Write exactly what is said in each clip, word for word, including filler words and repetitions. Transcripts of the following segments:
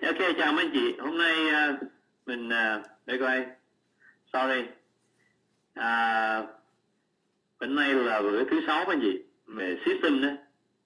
Ok, chào mấy anh chị. Hôm nay uh, mình uh, để coi. Sorry. À, hôm nay là bữa thứ sáu mấy anh chị về system đó.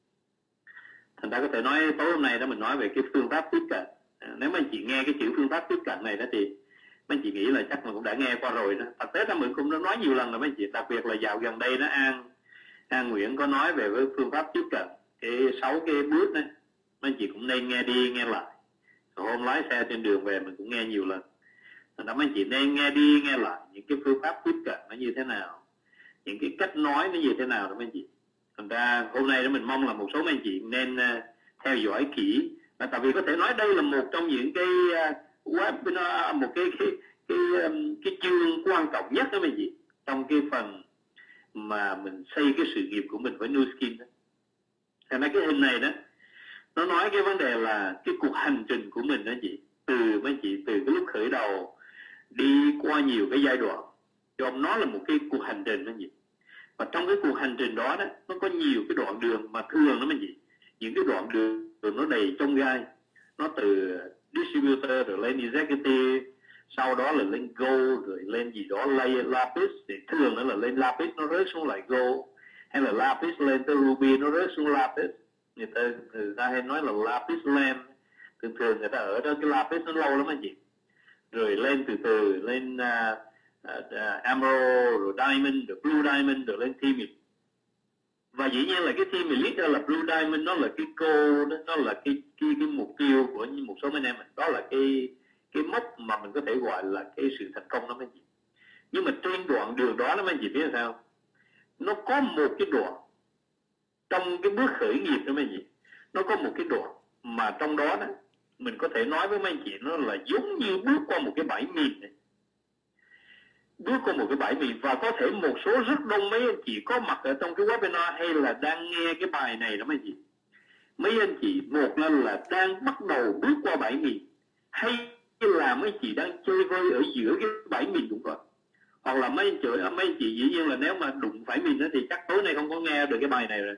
Thành ra có thể nói tối hôm nay đó mình nói về cái phương pháp tiếp cận. À, nếu mấy anh chị nghe cái chữ phương pháp tiếp cận này đó thì mấy anh chị nghĩ là chắc mình cũng đã nghe qua rồi đó. Thực tế ra mình cũng đã nói nhiều lần rồi mấy anh chị. Đặc biệt là dạo gần đây đó An An Nguyễn có nói về với phương pháp tiếp cận cái sáu cái bước đó. Mấy anh chị cũng nên nghe đi nghe lại. Hôm lái xe trên đường về mình cũng nghe nhiều lần. Thành ra mấy anh chị nên nghe đi nghe lại những cái phương pháp tiếp cận nó như thế nào, những cái cách nói nó như thế nào đó mấy anh chị. Thành ra hôm nay đó mình mong là một số mấy anh chị nên uh, theo dõi kỹ. Và tại vì có thể nói đây là một trong những cái uh, webinar, một cái cái cái, um, cái chương quan trọng nhất đó mấy anh chị, trong cái phần mà mình xây cái sự nghiệp của mình với Nu Skin đó. Thành ra cái hình này đó nó nói cái vấn đề là cái cuộc hành trình của mình đó chị, từ mấy chị từ cái lúc khởi đầu đi qua nhiều cái giai đoạn, cho nó là một cái cuộc hành trình đó chị. Và trong cái cuộc hành trình đó đó nó có nhiều cái đoạn đường mà thường đó mấy chị, những cái đoạn đường nó đầy chông gai, nó từ distributor rồi lên executive, sau đó là lên gold rồi lên gì đó layer lapis, thì thường đó là lên lapis nó rớt xuống lại gold, hay là lapis lên tới ruby nó rớt xuống lapis. Người ta, người ta hay nói là lapis lamp, thường thường người ta ở đó cái lapis nó lâu lắm anh chị, rồi lên từ từ lên uh, uh, uh, emerald rồi diamond rồi blue diamond rồi lên timid. Và dĩ nhiên là cái timid đó là blue diamond, nó là cái goal đó, nó là cái cái cái mục tiêu của một số anh em mình, đó là cái cái mốc mà mình có thể gọi là cái sự thành công đó mấy chị. Nhưng mà trên đoạn đường đó đó mấy chị biết là sao, nó có một cái đoạn trong cái bước khởi nghiệp đó mấy chị, nó có một cái đoạn mà trong đó đó mình có thể nói với mấy anh chị nó là giống như bước qua một cái bãi mìn này. Bước qua một cái bãi mìn, và có thể một số rất đông mấy anh chị có mặt ở trong cái webinar hay là đang nghe cái bài này đó mấy anh chị. Mấy anh chị một là, là đang bắt đầu bước qua bãi mìn, hay là mấy anh chị đang chơi vơi ở giữa cái bãi mìn cũng có. Hoặc là mấy anh chị, mấy anh chị dĩ nhiên là nếu mà đụng phải mình đó thì chắc tối nay không có nghe được cái bài này rồi.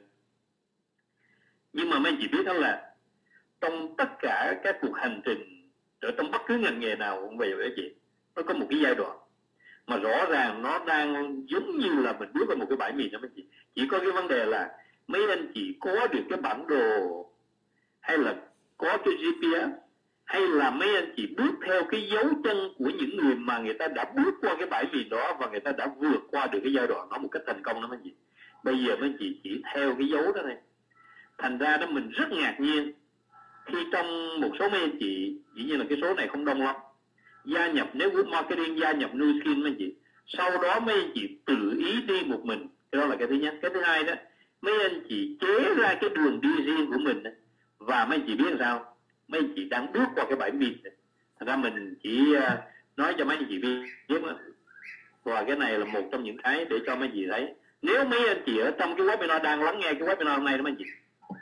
Nhưng mà mấy anh chị biết đó là trong tất cả các cuộc hành trình ở trong bất cứ ngành nghề nào cũng vậy vậy chị, nó có một cái giai đoạn mà rõ ràng nó đang giống như là mình bước vào một cái bãi mìn đó mấy chị. Chỉ có cái vấn đề là mấy anh chị có được cái bản đồ, hay là có cái giê pê ét, hay là mấy anh chị bước theo cái dấu chân của những người mà người ta đã bước qua cái bãi mìn đó và người ta đã vượt qua được cái giai đoạn đó một cách thành công đó mấy anh chị. Bây giờ mấy anh chị chỉ theo cái dấu đó này. Thành ra đó mình rất ngạc nhiên khi trong một số mấy anh chị, dĩ nhiên là cái số này không đông lắm, gia nhập, nếu group marketing gia nhập Nu Skin mấy anh chị, sau đó mấy anh chị tự ý đi một mình. Cái đó là cái thứ nhất. Cái thứ hai đó, mấy anh chị chế ra cái đường đi riêng của mình đó. Và mấy anh chị biết sao, mấy anh chị đang bước qua cái bãi mìn. Thành ra mình chỉ nói cho mấy anh chị biết đó. Và cái này là một trong những cái để cho mấy anh chị thấy. Nếu mấy anh chị ở trong cái webinar đang lắng nghe cái webinar hôm nay đó mấy anh chị,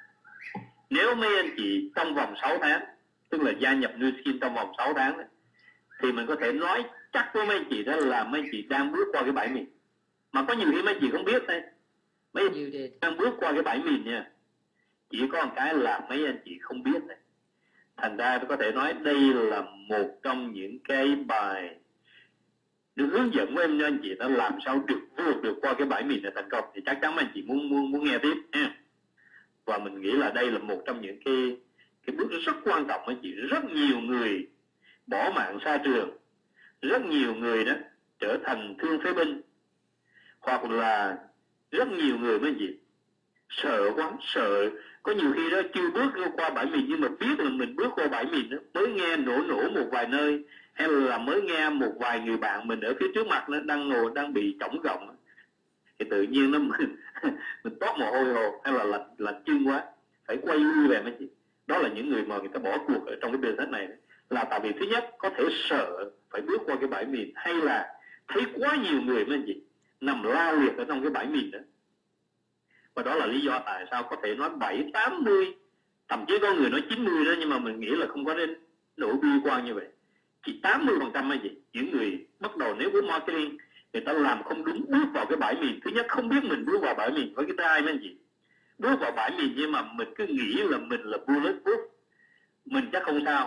nếu mấy anh chị trong vòng sáu tháng, tức là gia nhập Nu Skin trong vòng sáu tháng đó, thì mình có thể nói chắc với mấy anh chị đó là mấy anh chị đang bước qua cái bãi mìn. Mà có nhiều khi mấy anh chị không biết đây, mấy anh chị đang bước qua cái bãi mìn nha. Chỉ có một cái là mấy anh chị không biết này. Thành ra tôi có thể nói đây là một trong những cái bài được hướng dẫn với em cho anh chị đã làm sao được vượt được qua cái bãi mìn là thành công. Thì chắc chắn mấy anh chị muốn muốn muốn nghe tiếp nha. Và mình nghĩ là đây là một trong những cái cái bước rất quan trọng anh chị. Rất nhiều người bỏ mạng xa trường, rất nhiều người đó trở thành thương phế binh, hoặc là rất nhiều người mấy anh chị sợ quá, sợ. Có nhiều khi đó chưa bước qua bãi mìn nhưng mà biết là mình bước qua bãi mìn đó, mới nghe nổ nổ một vài nơi, hay là mới nghe một vài người bạn mình ở phía trước mặt nó đang ngồi đang bị trỏng gọng, thì tự nhiên nó mình mình toát mồ hôi hồ, hay là lạnh lạnh chân quá, phải quay lui về mấy chị. Đó là những người mà người ta bỏ cuộc ở trong cái business này, là tại vì thứ nhất có thể sợ phải bước qua cái bãi mìn, hay là thấy quá nhiều người mấy anh chị nằm la liệt ở trong cái bãi mìn đó. Và đó là lý do tại sao có thể nói bảy, tám mươi, thậm chí có người nói chín mươi đó, nhưng mà mình nghĩ là không có đến nỗi bi quan như vậy. Chỉ tám mươi phần trăm mấy chị, những người bắt đầu nếu với marketing người ta làm không đúng, bước vào cái bãi mìn. Thứ nhất không biết mình bước vào bãi mìn, với cái thứ hai mấy anh chị, bước vào bãi mìn nhưng mà mình cứ nghĩ là mình là bulletproof, mình chắc không sao.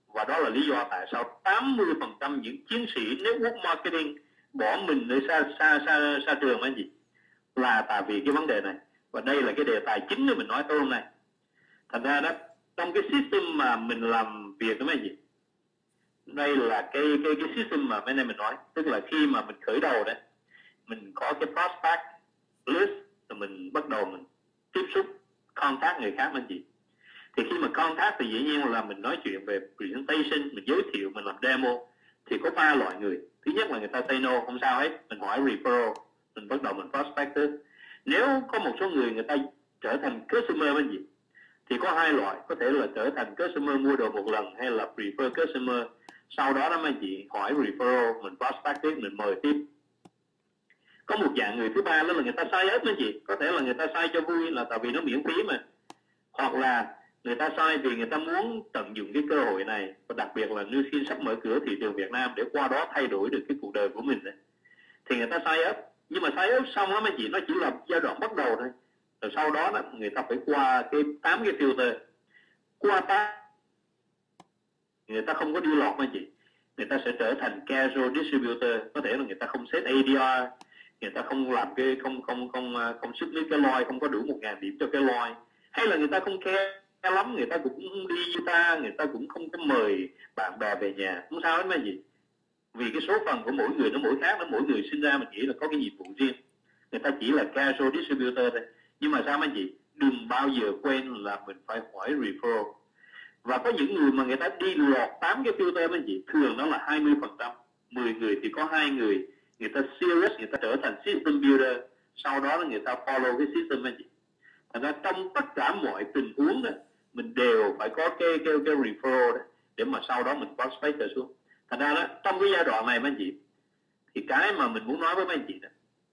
Và đó là lý do tại sao tám mươi phần trăm những chiến sĩ network marketing bỏ mình ở xa, xa, xa, xa trường anh chị, là tại vì cái vấn đề này. Và đây là cái đề tài chính mà mình nói tối hôm nay. Thành ra đó, trong cái system mà mình làm việc đó mấy anh chị, đây là cái cái cái system mà mấy anh mình nói, tức là khi mà mình khởi đầu đấy, mình có cái prospect list, rồi mình bắt đầu mình tiếp xúc contact người khác anh chị. Thì khi mà contact thì dĩ nhiên là mình nói chuyện về presentation, mình giới thiệu, mình làm demo. Thì có ba loại người. Thứ nhất là người ta say no, không sao hết, mình hỏi referral, mình bắt đầu mình prospect. Nếu có một số người người ta trở thành customer anh chị, thì có hai loại, có thể là trở thành customer mua đồ một lần, hay là prefer customer. Sau đó đó mấy chị hỏi referral, mình prospect tiếp, mình mời tiếp. Có một dạng người thứ ba đó là người ta sign up mấy chị, có thể là người ta sign cho vui, là tại vì nó miễn phí mà, hoặc là người ta sign vì người ta muốn tận dụng cái cơ hội này, và đặc biệt là New Skin sắp mở cửa thị trường Việt Nam để qua đó thay đổi được cái cuộc đời của mình này. Thì người ta sign up, nhưng mà sign up xong đó mấy chị, nó chỉ là giai đoạn bắt đầu thôi. Rồi sau đó, đó người ta phải qua cái tám cái filter. Qua tám, người ta không có đi lọt mấy chị, người ta sẽ trở thành casual distributor. Có thể là người ta không set a đê rờ, người ta không làm cái không không không không xuất với cái loi, không có đủ một ngàn điểm cho cái loi, hay là người ta không care lắm, người ta cũng không đi như ta, người ta cũng không có mời bạn bè về nhà, không sao hết mấy gì. Vì cái số phận của mỗi người nó mỗi khác, nó mỗi người sinh ra mình nghĩ là có cái nhiệm vụ riêng, người ta chỉ là casual distributor thôi. Nhưng mà sao mấy chị, đừng bao giờ quên là mình phải hỏi referral. Và có những người mà người ta đi lọt tám cái filter mấy chị, thường nó là hai mươi phần trăm, mười người thì có hai người người ta serious, người ta trở thành system builder, sau đó là người ta follow cái system mấy chị. Thành ra trong tất cả mọi tình huống đó, mình đều phải có cái cái cái referral đó, để mà sau đó mình prospect trở xuống. Thành ra đó, trong cái giai đoạn này mấy anh chị, thì cái mà mình muốn nói với mấy anh chị đó,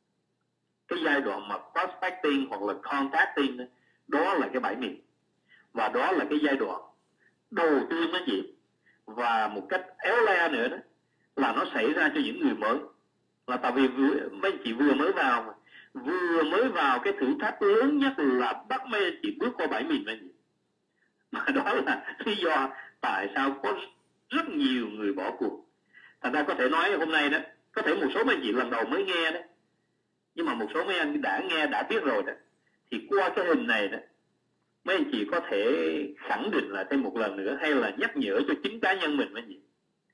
cái giai đoạn mà prospecting hoặc là contacting đó, đó là cái bãi miền, và đó là cái giai đoạn đầu tiên mấy anh chị. Và một cách éo le nữa đó, là nó xảy ra cho những người mới, là tại vì vừa, mấy anh chị vừa mới vào mà, vừa mới vào cái thử thách lớn nhất là bắt mấy anh chị bước qua bãi miền mấy anh chị. Mà đó là lý do tại sao có rất nhiều người bỏ cuộc. Thành ra có thể nói hôm nay đó, có thể một số mấy anh chị lần đầu mới nghe đó, nhưng mà một số mấy anh đã nghe, đã biết rồi đó, thì qua cái hình này đó, mấy anh chị có thể khẳng định lại thêm một lần nữa, hay là nhắc nhở cho chính cá nhân mình mấy anh chị.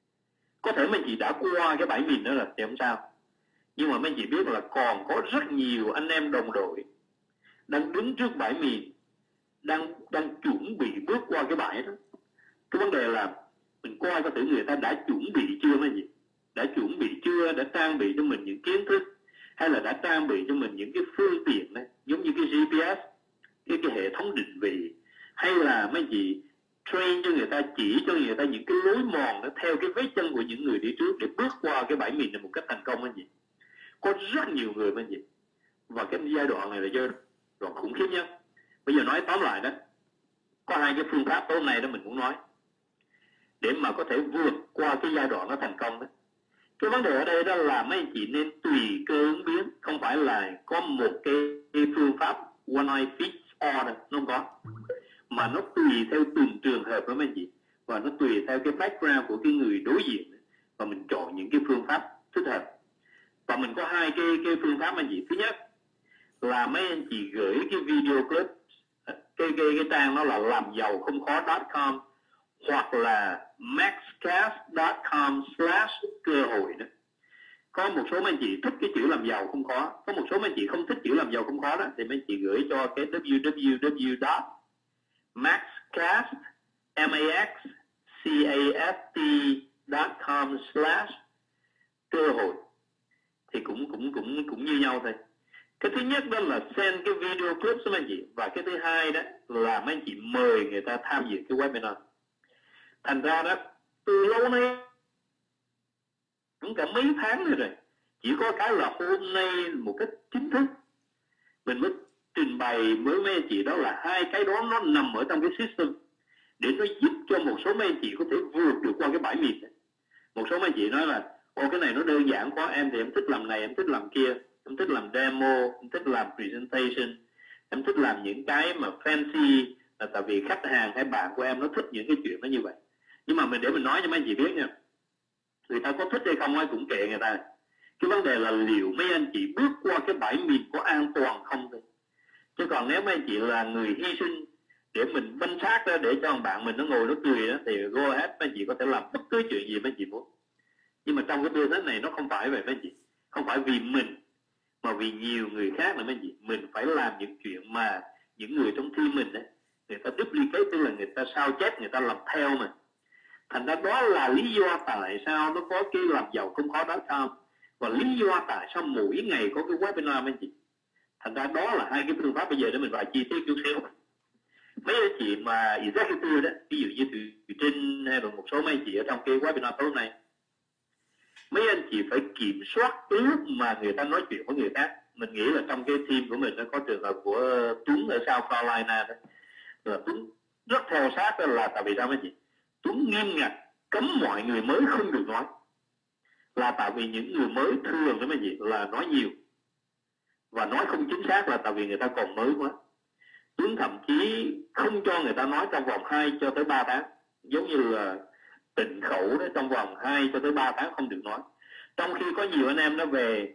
Có thể mấy anh chị đã qua cái bãi miền đó rồi thì không sao, nhưng mà mấy anh chị biết là còn có rất nhiều anh em đồng đội đang đứng trước bãi miền, đang đang chuẩn bị bước qua cái bãi đó. Cái vấn đề là mình coi có thể người ta đã chuẩn bị chưa mấy anh chị, đã chuẩn bị chưa, đã trang bị cho mình những kiến thức, hay là đã trang bị cho mình những cái phương tiện đấy, giống như cái giê pê ét, cái cái hệ thống định vị, hay là mấy anh chị train cho người ta, chỉ cho người ta những cái lối mòn đó theo cái vết chân của những người đi trước để bước qua cái bãi miền này một cách thành công anh chị. Có rất nhiều người anh chị, và cái giai đoạn này là giai đoạn khủng khiếp nhất. Bây giờ nói tóm lại đó, có hai cái phương pháp tối hôm nay đó mình muốn nói để mà có thể vượt qua cái giai đoạn nó thành công đó. Cái vấn đề ở đây đó là mấy anh chị nên tùy cơ ứng biến, không phải là có một cái, cái phương pháp one eye fits all đâu, nó không có, mà nó tùy theo từng trường hợp đó mấy anh chị, và nó tùy theo cái background của cái người đối diện, và mình chọn những cái phương pháp thích hợp. Và mình có hai cái cái phương pháp anh chị. Thứ nhất là mấy anh chị gửi cái video clip, cái cái cái trang nó là làm giàu không khó .com hoặc là maxcast .com slash cơ hội đó. Có một số mấy anh chị thích cái chữ làm giàu không khó, có một số mấy anh chị không thích chữ làm giàu không khó đó, thì mấy anh chị gửi cho cái www maxcast m a x c a s t .com slash cơ hội, thì cũng cũng cũng cũng như nhau thôi. Cái thứ nhất đó là send cái video clip cho mấy anh chị, và cái thứ hai đó là mấy anh chị mời người ta tham dự cái webinar. Thành ra đó, từ lâu nay cũng cả mấy tháng rồi rồi, chỉ có cái là hôm nay một cách chính thức mình mới trình bày với mấy anh chị, đó là hai cái đó nó nằm ở trong cái system để nó giúp cho một số mấy anh chị có thể vượt được qua cái bãi miền. Một số mấy anh chị nói là ô cái này nó đơn giản quá, em thì em thích làm này, em thích làm kia, em thích làm demo, em thích làm presentation, em thích làm những cái mà fancy, là tại vì khách hàng hay bạn của em nó thích những cái chuyện đó như vậy. Nhưng mà mình để mình nói cho mấy anh chị biết nha, người ta có thích hay không ấy cũng kệ người ta. Cái vấn đề là liệu mấy anh chị bước qua cái bãi miền có an toàn không thôi. Chứ còn nếu mấy anh chị là người hy sinh để mình banh xác ra để cho bạn mình nó ngồi nó cười đó, thì go ahead, mấy anh chị có thể làm bất cứ chuyện gì mấy anh chị muốn. Nhưng mà trong cái tư thế này nó không phải vậy mấy anh chị. Không phải vì mình mà vì nhiều người khác nữa mấy anh chị. Mình phải làm những chuyện mà những người trong team mình ấy, người ta duplicate, tức là người ta sao chép, người ta làm theo mà. Thành ra đó là lý do tại sao nó có cái làm giàu không khó đó sao. Và lý do tại sao mỗi ngày có cái webinar mấy anh chị. Thành ra đó là hai cái phương pháp bây giờ để mình vào chi tiết chút xíu. Mấy anh chị mà executive đó, ví dụ như từ Trinh hay là một số mấy anh chị ở trong cái webinar tối này, mấy anh chị phải kiểm soát cái lúc mà người ta nói chuyện với người khác. Mình nghĩ là trong cái team của mình nó có trường hợp của Tuấn ở South Carolina đó, là Tuấn rất theo sát, đó là tại vì sao mấy chị? Tuấn nghiêm ngặt cấm mọi người mới không được nói, là tại vì những người mới thường đó mấy chị là nói nhiều và nói không chính xác, là tại vì người ta còn mới quá. Tuấn thậm chí không cho người ta nói trong vòng hai cho tới ba tháng, giống như là tịnh khẩu đó, trong vòng hai cho tới ba tháng không được nói. Trong khi có nhiều anh em nó về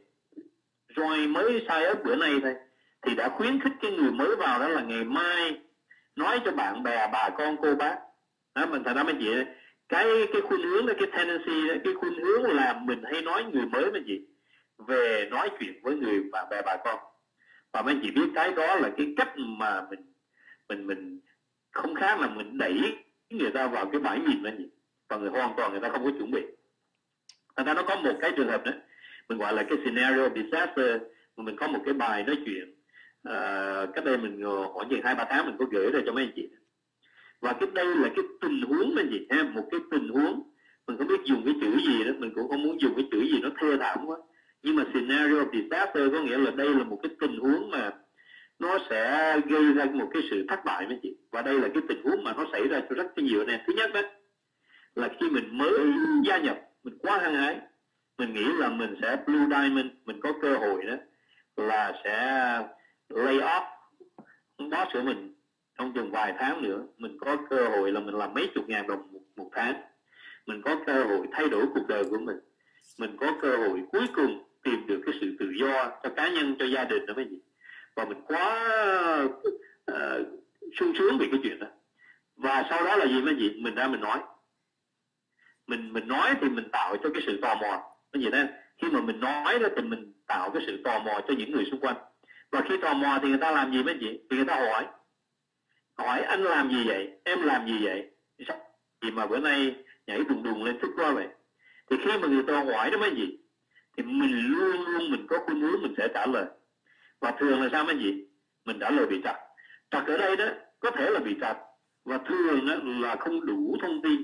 rồi mới sai ớt bữa nay thôi, thì đã khuyến khích cái người mới vào đó là ngày mai nói cho bạn bè, bà con, cô bác. Đó, mình thành ra mấy chị, cái cái khuynh hướng đó, cái tendency đó, cái khuynh hướng là mình hay nói người mới mấy chị về nói chuyện với người bạn bè, bà con. Và mấy chị biết cái đó là cái cách mà mình mình mình không khác là mình đẩy người ta vào cái bãi mìn mấy chị, và người hoàn toàn người ta không có chuẩn bị. Thành ra nó có một cái trường hợp đó mình gọi là cái scenario disaster, mà mình có một cái bài nói chuyện uh, cách đây mình khoảng chừng hai ba tháng mình có gửi ra cho mấy anh chị. Và cái đây là cái tình huống mấy chị ha, một cái tình huống mình không biết dùng cái chữ gì đó, mình cũng không muốn dùng cái chữ gì nó thê thảm quá, nhưng mà scenario disaster có nghĩa là đây là một cái tình huống mà nó sẽ gây ra một cái sự thất bại mấy chị. Và đây là cái tình huống mà nó xảy ra cho rất nhiều anh em. Thứ nhất đó là khi mình mới gia nhập, mình quá hăng hái, mình nghĩ là mình sẽ blue diamond, mình có cơ hội đó là sẽ lay off boss của mình trong chừng vài tháng nữa. Mình có cơ hội là mình làm mấy chục ngàn đồng một, một tháng. Mình có cơ hội thay đổi cuộc đời của mình. Mình có cơ hội cuối cùng tìm được cái sự tự do cho cá nhân, cho gia đình đó mấy gì. Và mình quá uh, sung sướng vì cái chuyện đó. Và sau đó là gì mấy gì? Mình ra mình nói. Mình mình nói thì mình tạo cho cái sự tò mò. Cái gì đó, khi mà mình nói đó thì mình tạo cái sự tò mò cho những người xung quanh. Và khi tò mò thì người ta làm gì mấy chị? Thì người ta hỏi. Hỏi anh làm gì vậy? Em làm gì vậy? Sao gì mà bữa nay nhảy đùng đùng lên thích quá vậy? Thì khi mà người ta hỏi đó mấy gì? Thì mình luôn luôn mình có khuynh hướng mình sẽ trả lời. Và thường là sao mấy gì? Mình trả lời bị trật. Trật ở đây đó có thể là bị trật, và thường đó là không đủ thông tin.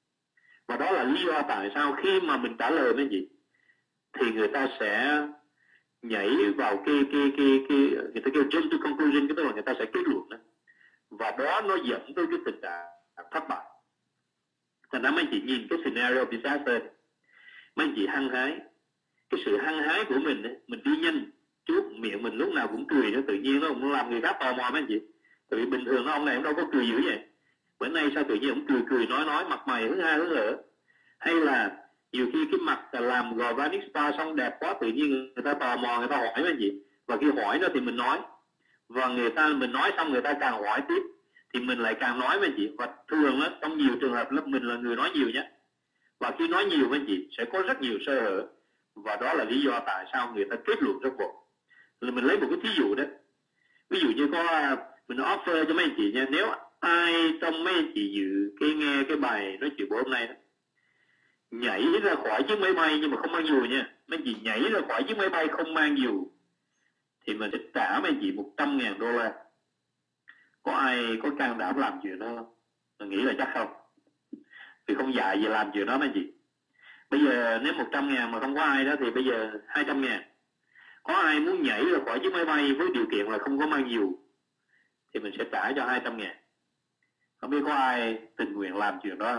Và đó là lý do tại sao khi mà mình trả lời mấy gì thì người ta sẽ nhảy vào cái cái cái cái người ta kêu jump to conclusion, tức là người ta sẽ kết luận đó. Và đó nó dẫn tới cái tình trạng thất bại. Thành ra mấy chị nhìn cái scenario disaster, mấy chị hăng hái, cái sự hăng hái của mình ấy, mình đi nhanh chút, miệng mình lúc nào cũng cười, nó tự nhiên nó cũng làm người khác tò mò mấy chị. Tại vì bình thường nó ông này cũng đâu có cười dữ vậy, bữa nay sao tự nhiên ông cười cười nói nói mặt mày hứng ha hứng hở. Hay là nhiều khi cái mặt làm gò vanic spa xong đẹp quá, tự nhiên người ta tò mò, người ta hỏi mấy chị. Và khi hỏi đó thì mình nói, và người ta mình nói xong người ta càng hỏi tiếp thì mình lại càng nói mấy chị. Và thường đó, trong nhiều trường hợp là mình là người nói nhiều nhé. Và khi nói nhiều mấy chị sẽ có rất nhiều sơ hở. Và đó là lý do tại sao người ta kết luận rất bộ. Là mình lấy một cái thí dụ đó. Ví dụ như có mình offer cho mấy anh chị nha, nếu ai trong mấy anh chị dự cái nghe cái bài nói chuyện của hôm nay đó, nhảy ra khỏi chiếc máy bay nhưng mà không mang dù nha, mấy anh chị nhảy ra khỏi chiếc máy bay không mang dù, thì mình sẽ trả mấy anh chị một trăm ngàn đô la. Có ai có can đảm làm chuyện đó không? Mình nghĩ là chắc không. Vì không dạy gì làm chuyện đó mấy anh chị. Bây giờ nếu một trăm ngàn mà không có ai đó thì bây giờ hai trăm ngàn. Có ai muốn nhảy ra khỏi chiếc máy bay với điều kiện là không có mang dù thì mình sẽ trả cho hai trăm ngàn. Không biết có ai tình nguyện làm chuyện đó không?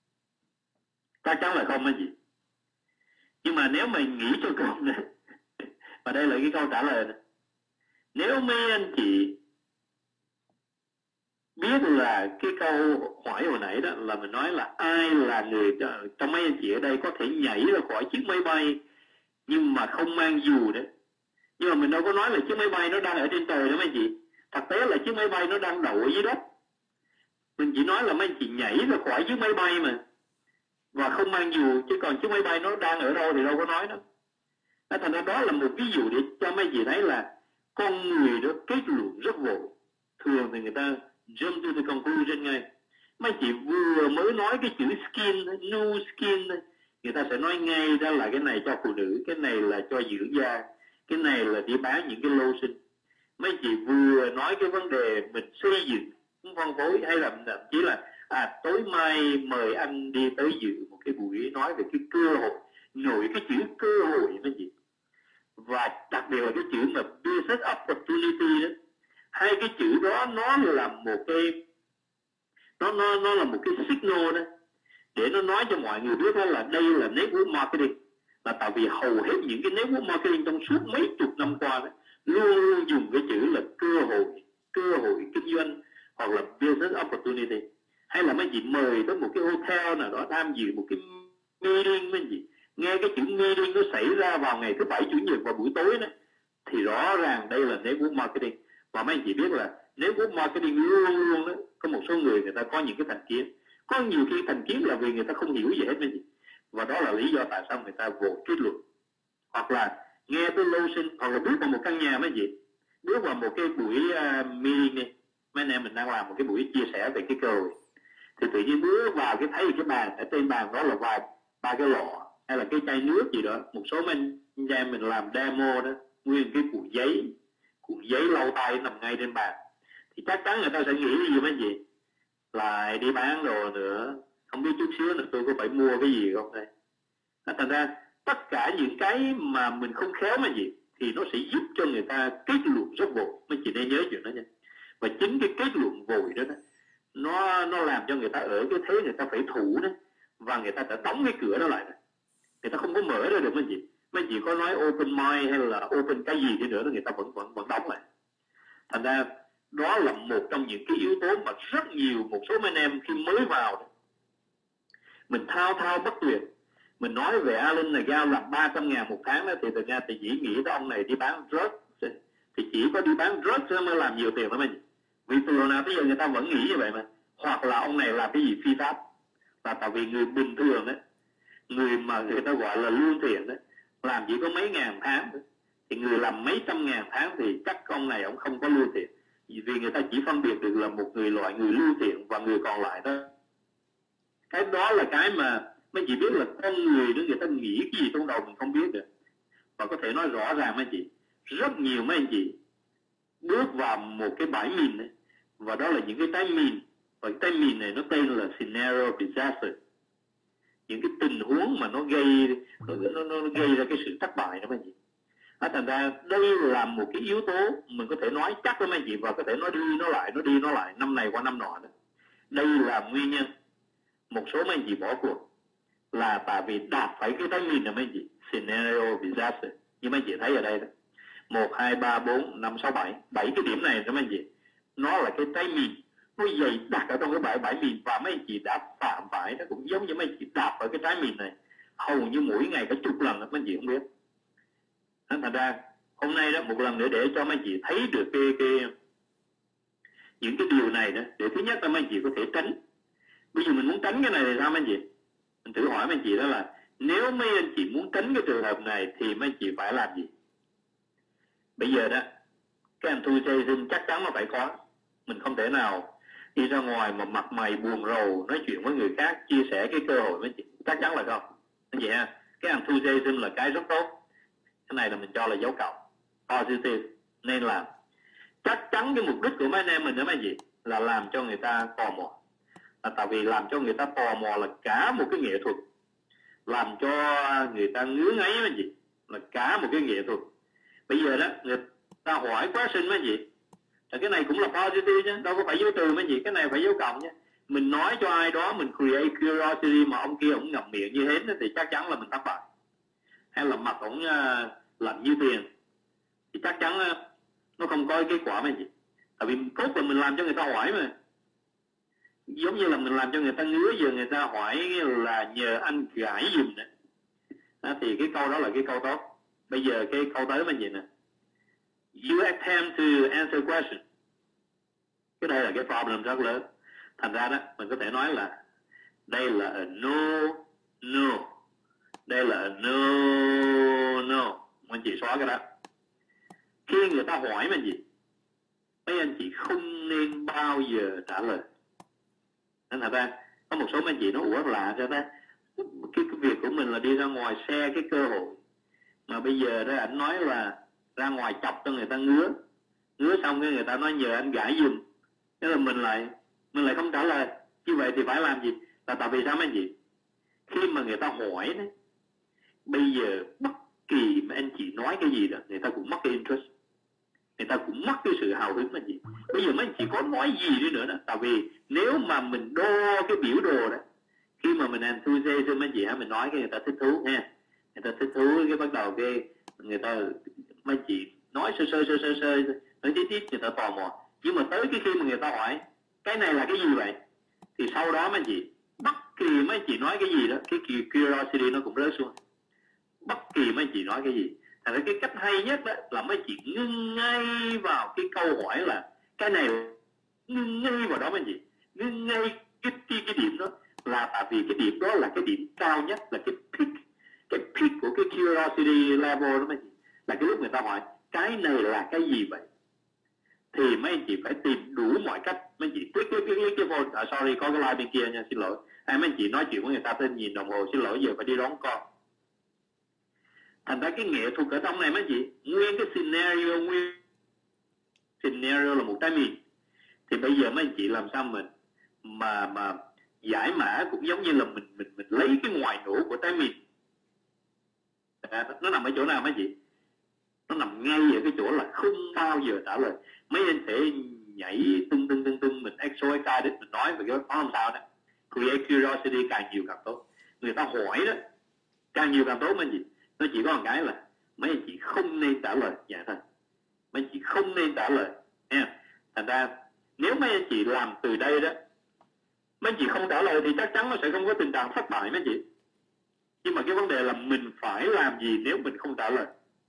Chắc chắn là không mấy chị. Nhưng mà nếu mình nghĩ cho con này, và đây là cái câu trả lời này. Nếu mấy anh chị biết là cái câu hỏi hồi nãy đó là mình nói là ai là người trong mấy anh chị ở đây có thể nhảy ra khỏi chiếc máy bay nhưng mà không mang dù đó. Nhưng mà mình đâu có nói là chiếc máy bay nó đang ở trên trời đó mấy anh chị. Thực tế là chiếc máy bay nó đang đậu ở dưới đất. Mình chỉ nói là mấy anh chị nhảy ra khỏi chiếc máy bay mà và không mang dù, chứ còn chiếc máy bay nó đang ở đâu thì đâu có nói đâu. Đó, thành ra đó là một ví dụ để cho mấy anh chị thấy là con người đó kết luận rất vội. Thường thì người ta jump to the conclusion ngay. Mấy anh chị vừa mới nói cái chữ skin, new skin, người ta sẽ nói ngay ra là cái này cho phụ nữ, cái này là cho dưỡng da, cái này là đi bán những cái lotion. Mấy anh chị vừa nói cái vấn đề mình xây dựng phân phối, hay là thậm chí là à tối mai mời anh đi tới dự một cái buổi nói về cái cơ hội, nổi cái chữ cơ hội mấy anh chị, và đặc biệt là cái chữ mà business opportunity đó. Hai cái chữ đó nó là một cái nó nó nó là một cái signal đó để nó nói cho mọi người biết đó là đây là network marketing. Là tại vì hầu hết những cái network marketing trong suốt mấy chục năm qua đó luôn luôn dùng cái chữ là cơ hội, cơ hội kinh doanh hoặc là business opportunity. Hay là mấy chị mời tới một cái hotel nào đó tham dự một cái meeting, mấy chị nghe cái chữ meeting nó xảy ra vào ngày thứ bảy chủ nhật vào buổi tối đó, thì rõ ràng đây là network marketing. Và mấy anh chị biết là network marketing luôn luôn đó, có một số người người ta có những cái thành kiến. Có nhiều khi thành kiến là vì người ta không hiểu gì hết mấy chị. Và đó là lý do tại sao người ta vội kết luận. Hoặc là nghe tới lotion, hoặc là bước vào một căn nhà mấy chị, bước vào một cái buổi uh, meeting đi, mấy anh em mình đang làm một cái buổi chia sẻ về cái cơ hội, thì tự nhiên bước vào cái thấy cái bàn, ở trên bàn đó là vài ba cái lọ hay là cái chai nước gì đó. Một số anh em mình làm demo đó, nguyên cái cuộn giấy, cuộn giấy lau tay nằm ngay trên bàn, thì chắc chắn người ta sẽ nghĩ gì mấy gì, lại đi bán đồ nữa, không biết chút xíu nữa tôi có phải mua cái gì không đây. Thành ra tất cả những cái mà mình không khéo mà gì thì nó sẽ giúp cho người ta kết luận rất vội. Mấy chị nên nhớ chuyện đó nha. Và chính cái kết luận vội đó, đó nó nó làm cho người ta ở cái thế người ta phải thủ đó, và người ta đã đóng cái cửa đó lại đó. Người ta không có mở ra được mấy chị. Mấy chị có nói open mind hay là open cái gì đi nữa đó, người ta vẫn vẫn vẫn đóng lại. Thành ra đó là một trong những cái yếu tố mà rất nhiều một số anh em khi mới vào đó, mình thao thao bất tuyệt. Mình nói về Alan là giao làm ba trăm ngàn một tháng đó, thì thực ra thì chỉ nghĩ tới ông này đi bán drug, thì chỉ có đi bán drug mới làm nhiều tiền đó mình. Vì từ hồi nào tới giờ người ta vẫn nghĩ như vậy mà. Hoặc là ông này làm cái gì phi pháp. Là tại vì người bình thường đó, người mà người ta gọi là lương thiện đó, làm chỉ có mấy ngàn tháng đó. Thì người làm mấy trăm ngàn tháng thì chắc ông này ông không có lương thiện. Vì người ta chỉ phân biệt được là một người loại người lương thiện và người còn lại đó. Cái đó là cái mà mấy chị biết là con người đó, người ta nghĩ cái gì trong đầu mình không biết được. Và có thể nói rõ ràng mấy chị, rất nhiều mấy anh chị bước vào một cái bãi mìn ấy, và đó là những cái trái mìn, và cái trái mìn này nó tên là scenario disaster, những cái tình huống mà nó gây nó, nó, nó gây ra cái sự thất bại đó mấy chị. À, thành ra đây là một cái yếu tố mình có thể nói chắc với mấy chị, và có thể nói đi nói lại, nó đi nói lại năm này qua năm nọ đó. Đây là nguyên nhân một số mấy anh chị bỏ cuộc là tại vì đạt phải cái trái mìn là mấy anh chị, scenario disaster. Như mấy anh chị thấy ở đây đó, một, hai, ba, bốn, năm, sáu, bảy, bảy cái điểm này đó mấy anh chị, nó là cái trái mìn, nó dày đặc ở trong cái bãi bãi mìn, và mấy anh chị đã phạm phải nó cũng giống như mấy anh chị đạp ở cái trái mìn này hầu như mỗi ngày cả chục lần đó, mấy anh chị không biết. Thành ra hôm nay đó một lần nữa để cho mấy anh chị thấy được cái, cái những cái điều này đó, để thứ nhất là mấy anh chị có thể tránh. Bây giờ mình muốn tránh cái này thì sao mấy anh chị? Mình thử hỏi mấy anh chị đó là nếu mấy anh chị muốn tránh cái trường hợp này thì mấy anh chị phải làm gì? Bây giờ đó, cái enthusiasm chắc chắn nó phải có. Mình không thể nào đi ra ngoài mà mặt mày buồn rầu nói chuyện với người khác, chia sẻ cái cơ hội với chị. Chắc chắn là không. Anh chị ha, cái enthusiasm là cái rất tốt. Cái này là mình cho là dấu cộng, positive, nên làm. Chắc chắn cái mục đích của mấy anh em mình đó mấy anh chị là làm cho người ta tò mò. Là tại vì làm cho người ta tò mò là cả một cái nghệ thuật, làm cho người ta ngứa ngáy mấy anh chị là cả một cái nghệ thuật. Bây giờ đó người ta hỏi quá xin mấy anh chị, là cái này cũng là positive chứ, đâu có phải dấu trừ mấy anh chị, cái này phải dấu cộng nhé. Mình nói cho ai đó mình create curiosity mà ông kia ổng ngậm miệng như thế thì chắc chắn là mình thất bại. Hay là mặt ổng uh, lạnh như tiền thì chắc chắn uh, nó không có kết quả mấy anh chị. Tại vì cốt là mình làm cho người ta hỏi mà, Giống như là mình làm cho người ta ngứa, giờ người ta hỏi là nhờ anh gãi giùm nè. Đó, thì cái câu đó là cái câu tốt. Bây giờ cái câu tới mình gì nè, you attempt to answer question. Cái đây là cái problem rất lớn. Thành ra đó mình có thể nói là đây là a no no, đây là a no no. Anh chị xóa cái đó. Khi người ta hỏi mình gì, mấy anh chị không nên bao giờ trả lời. Nên thật ra có một số mấy anh chị nó ủa lạ cho ta, cái, cái việc của mình là đi ra ngoài xe cái cơ hội, mà bây giờ đó anh nói là ra ngoài chọc cho người ta ngứa, ngứa xong cái người ta nói nhờ anh gãi giùm, thế là mình lại mình lại không trả lời. Như vậy thì phải làm gì? Là tại vì sao mấy anh chị? Khi mà người ta hỏi đấy, bây giờ bất kỳ mà anh chị nói cái gì đó, người ta cũng mất cái interest, người ta cũng mất cái sự hào hứng. Mấy anh chị bây giờ mấy anh chị có nói gì đi nữa đó, tại vì nếu mà mình đo cái biểu đồ đó, khi mà mình enthusiasm mấy anh chị hả, mình nói cái người ta thích thú nha, người ta thích thú cái bắt đầu cái người ta mấy anh chị nói sơ sơ sơ sơ sơ nói tí tí, người ta tò mò. Nhưng mà tới cái khi mà người ta hỏi cái này là cái gì vậy, thì sau đó mấy anh chị bất kỳ mấy anh chị nói cái gì đó, cái curiosity nó cũng rớt xuống. Bất kỳ mấy anh chị nói cái gì, thành ra cái cách hay nhất đó là mấy anh chị ngưng ngay vào cái câu hỏi là cái này, ngưng ngay vào đó mấy anh chị, ngưng ngay cái cái, cái điểm đó, là tại vì cái điểm đó là cái điểm cao nhất, là cái peak, cái peak của cái curiosity level đó mấy anh chị, là cái lúc người ta hỏi cái này là cái gì vậy, thì mấy anh chị phải tìm đủ mọi cách. Mấy anh chị click click click cái phone, à, sorry có cái like bên kia nha, xin lỗi. Hay mấy anh chị nói chuyện với người ta tên nhìn đồng hồ, xin lỗi giờ phải đi đón con. Thành ra cái nghệ thuật ở trong này mấy anh chị, nguyên cái scenario, nguyên scenario là một cái miền. Thì bây giờ mấy anh chị làm sao mình mà mà giải mã cũng giống như là mình mình mình lấy cái ngoài nổ của trái mìn. À, nó nằm ở chỗ nào mấy anh chị? Nó nằm ngay ở cái chỗ là không bao giờ trả lời. Mấy anh sẽ nhảy tưng tưng tưng tưng, mình exo excited, mình nói về cái đó làm sao đó. Create curiosity càng nhiều càng tốt. Người ta hỏi đó càng nhiều càng tốt mấy anh chị. Nó chỉ có một cái là mấy anh chị không nên trả lời, dạ thôi. Mấy anh chị không nên trả lời nha. Thành ra nếu mấy anh chị làm từ đây đó, mấy anh chị không trả lời thì chắc chắn nó sẽ không có tình trạng thất bại mấy anh chị. Nhưng mà cái vấn đề là mình phải làm gì nếu mình không trả lời.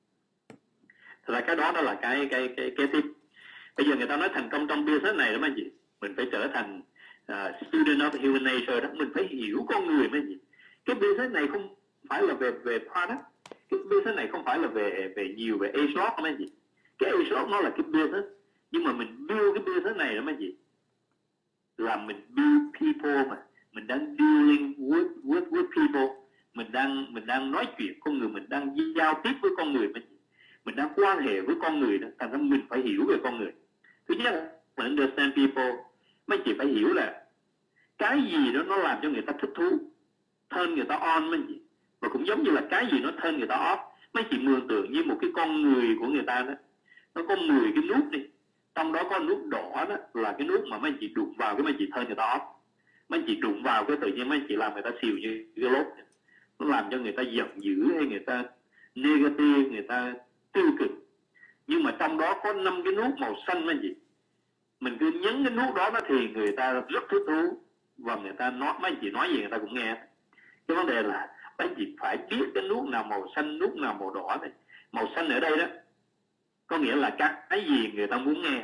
Thật ra cái đó đó là cái cái cái cái tip. Bây giờ người ta nói thành công trong business này đó mấy anh chị, mình phải trở thành uh, student of human nature đó, mình phải hiểu con người mấy anh chị. Cái business này không phải là về về product, cái business này không phải là về về nhiều về A-slot mấy anh chị. Cái A-slot nó là cái business, nhưng mà mình build cái business này đó mấy anh chị, là mình build people mà, mình đang dealing with with with people, mình đang mình đang nói chuyện con người, mình đang giao tiếp với con người, mình mình đang quan hệ với con người đó, thành ra mình phải hiểu về con người. Thứ nhất là mình understand people, mấy chị phải hiểu là cái gì đó nó làm cho người ta thích thú, turn người ta on mấy chị, và cũng giống như là cái gì nó turn người ta off. Mấy chị mường tượng như một cái con người của người ta đó, nó có mười cái nút đi, trong đó có nút đỏ đó là cái nút mà mấy chị đụng vào cái mấy chị turn người ta off. Mấy chị đụng vào cái tự nhiên mấy chị làm người ta xìu như cái lốp, nó làm cho người ta giận dữ hay người ta negative, người ta tiêu cực. Nhưng mà trong đó có năm cái nút màu xanh mấy chị, mình cứ nhấn cái nút đó, đó thì người ta rất thích thú và người ta nói, mấy chị nói gì người ta cũng nghe. Cái vấn đề là mấy chị phải biết cái nút nào màu xanh, nút nào màu đỏ này. Màu xanh ở đây đó có nghĩa là các cái gì người ta muốn nghe,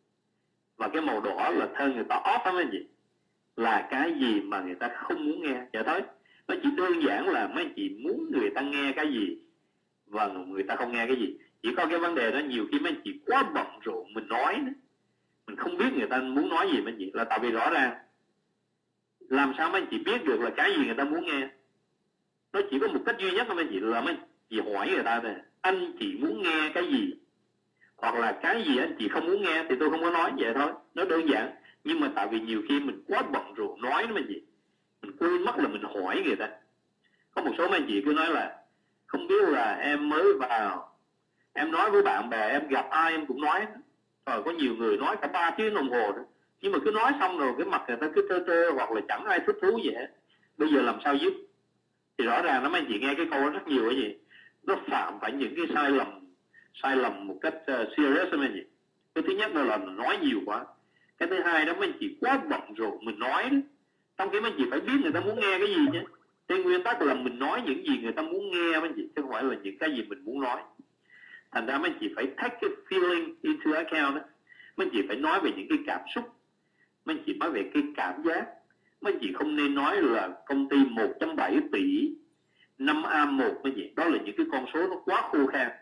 và cái màu đỏ là thân người ta off đó mấy chị, là cái gì mà người ta không muốn nghe. Vậy thôi, nó chỉ đơn giản là mấy chị muốn người ta nghe cái gì và người ta không nghe cái gì. Chỉ có cái vấn đề đó nhiều khi mấy chị quá bận rộn mình nói đó, mình không biết người ta muốn nói gì mấy chị, là tại vì rõ ràng làm sao mấy chị biết được là cái gì người ta muốn nghe. Nó chỉ có một cách duy nhất đó mấy chị, là mấy chị hỏi người ta thôi, anh chị muốn nghe cái gì, hoặc là cái gì anh chị không muốn nghe thì tôi không có nói, vậy thôi, nó đơn giản. Nhưng mà tại vì nhiều khi mình quá bận rộn nói đó mấy chị, mình quên mất là mình hỏi người ta. Có một số mấy chị cứ nói là không biết là em mới vào, em nói với bạn bè, em gặp ai em cũng nói. Rồi có nhiều người nói cả ba tiếng đồng hồ đó, nhưng mà cứ nói xong rồi cái mặt người ta cứ trơ trơ, hoặc là chẳng ai thích thú gì hết. Bây giờ làm sao giúp? Thì rõ ràng nó mấy chị nghe cái câu đó rất nhiều cái gì, nó phạm phải những cái sai lầm sai lầm một cách uh, serious mấy chị. Cái thứ nhất là nói nhiều quá. Cái thứ hai đó mấy anh chị quá bận rộn mình nói đó, trong khi mấy anh chị phải biết người ta muốn nghe cái gì nhé. Trên nguyên tắc là mình nói những gì người ta muốn nghe mấy anh chị, chứ không phải là những cái gì mình muốn nói. Thành ra mấy anh chị phải take cái feeling into account đó. Mấy anh chị phải nói về những cái cảm xúc, mấy anh chị nói về cái cảm giác. Mấy anh chị không nên nói là công ty một phẩy bảy tỷ năm A một mấy anh chị, đó là những cái con số nó quá khô khan.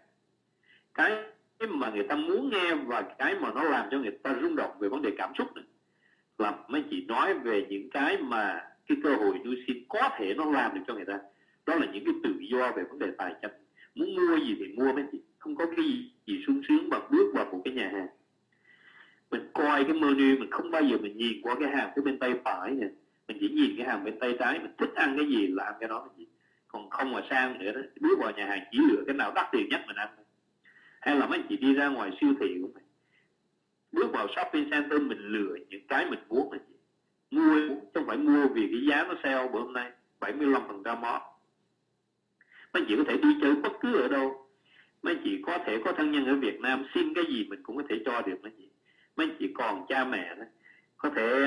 Cái mà người ta muốn nghe và cái mà nó làm cho người ta rung động về vấn đề cảm xúc này, là mấy anh chị nói về những cái mà cái cơ hội nuôi xin có thể nó làm được cho người ta. Đó là những cái tự do về vấn đề tài chính, muốn mua gì thì mua mấy anh chị, không có cái gì, gì sung sướng bằng bước vào một cái nhà hàng mình coi cái menu, mình không bao giờ mình nhìn qua cái hàng phía bên tay phải nè, mình chỉ nhìn cái hàng bên tay trái, mình thích ăn cái gì là ăn cái đó mấy chị, còn không mà sang nữa đó. Bước vào nhà hàng chỉ lựa cái nào đắt tiền nhất mình ăn. Hay là mấy chị đi ra ngoài siêu thị cũng vậy, bước vào shopping center mình lựa những cái mình muốn mấy chị, mua chứ không phải mua vì cái giá nó sale bữa hôm nay bảy mươi lăm phần trăm off. Mấy chị có thể đi chơi bất cứ ở đâu, mấy chị có thể có thân nhân ở Việt Nam, xin cái gì mình cũng có thể cho được mấy chị. Mấy chị còn cha mẹ đó, có thể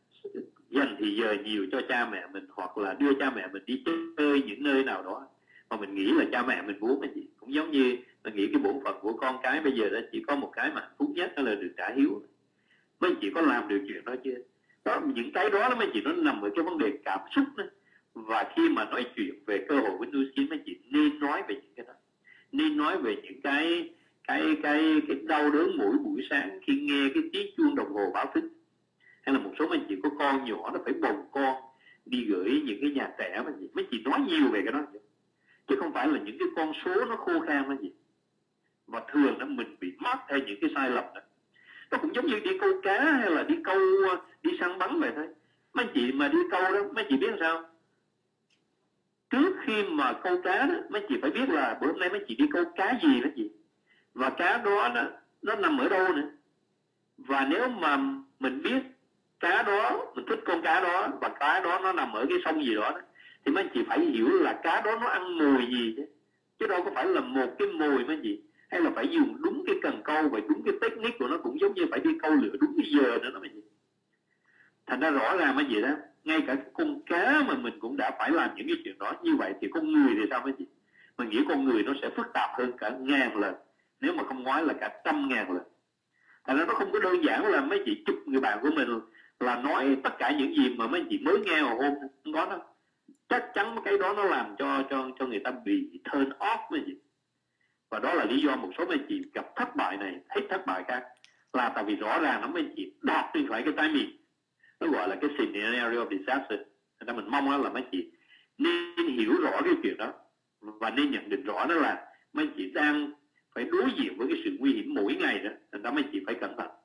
dành thì giờ nhiều cho cha mẹ mình, hoặc là đưa cha mẹ mình đi chơi những nơi nào đó mà mình nghĩ là cha mẹ mình muốn mấy chị. Cũng giống như mình nghĩ cái bổn phận của con cái bây giờ đó chỉ có một cái mà hạnh phúc nhất, đó là được trả hiếu. Mấy chị có làm được chuyện đó chưa? Đó, những cái đó mấy chị nó nằm ở cái vấn đề cảm xúc đó. Và khi mà nói chuyện về cơ hội với nuôi xin, mấy chị nên nói về những cái đó, nên nói về những cái cái cái cái đau đớn mỗi buổi sáng khi nghe cái tiếng chuông đồng hồ báo thức. Hay là một số mấy chị có con nhỏ nó phải bồng con đi gửi những cái nhà trẻ, mấy chị mấy chị nói nhiều về cái đó, chứ không phải là những cái con số nó khô khan mấy chị. Và thường đó mình bị mắc theo những cái sai lầm đó. Nó cũng giống như đi câu cá hay là đi câu đi săn bắn vậy thôi. Mấy chị mà đi câu đó, mấy chị biết sao? Trước khi mà câu cá đó, mấy chị phải biết là bữa hôm nay mấy chị đi câu cá gì đó chị, và cá đó nó, nó nằm ở đâu nữa. Và nếu mà mình biết cá đó, mình thích con cá đó, và cá đó nó nằm ở cái sông gì đó, đó thì mấy chị phải hiểu là cá đó nó ăn mồi gì chứ. Chứ đâu có phải là một cái mồi mấy chị, hay là phải dùng đúng cái cần câu và đúng cái technique của nó, cũng giống như phải đi câu lửa đúng cái giờ nữa đó mấy chị. Thành ra rõ ràng mấy chị đó, ngay cả con cá mà mình cũng đã phải làm những cái chuyện đó như vậy, thì con người thì sao mấy chị? Mình nghĩ con người nó sẽ phức tạp hơn cả ngàn lần, nếu mà không nói là cả trăm ngàn lần. Thành ra nó không có đơn giản là mấy chị chụp người bạn của mình là nói tất cả những gì mà mấy chị mới nghe hồi hôm, không có đâu. Chắc chắn cái đó nó làm cho cho cho người ta bị turn off mấy chị. Và đó là lý do một số mấy chị gặp thất bại này, hết thất bại khác, là tại vì rõ ràng nó mấy chị đạt trên phải cái timing, nó gọi là cái scenario of disaster. Thành ra mình mong là mấy chị nên hiểu rõ cái chuyện đó và nên nhận định rõ đó là mấy chị đang phải đối diện với cái sự nguy hiểm mỗi ngày đó. Thành ra mấy chị phải cẩn thận.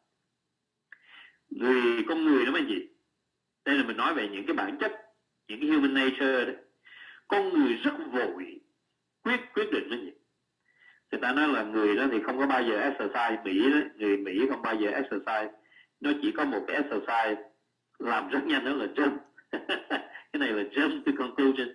Người con người đó mấy chị, đây là mình nói về những cái bản chất, những cái human nature đó. Con người rất vội quyết quyết định mấy chị. Người ta nói là người đó thì không có bao giờ exercise. Mỹ đó, người Mỹ không bao giờ exercise, nó chỉ có một cái exercise làm rất nhanh, đó là jump. Cái này là jump to conclusion.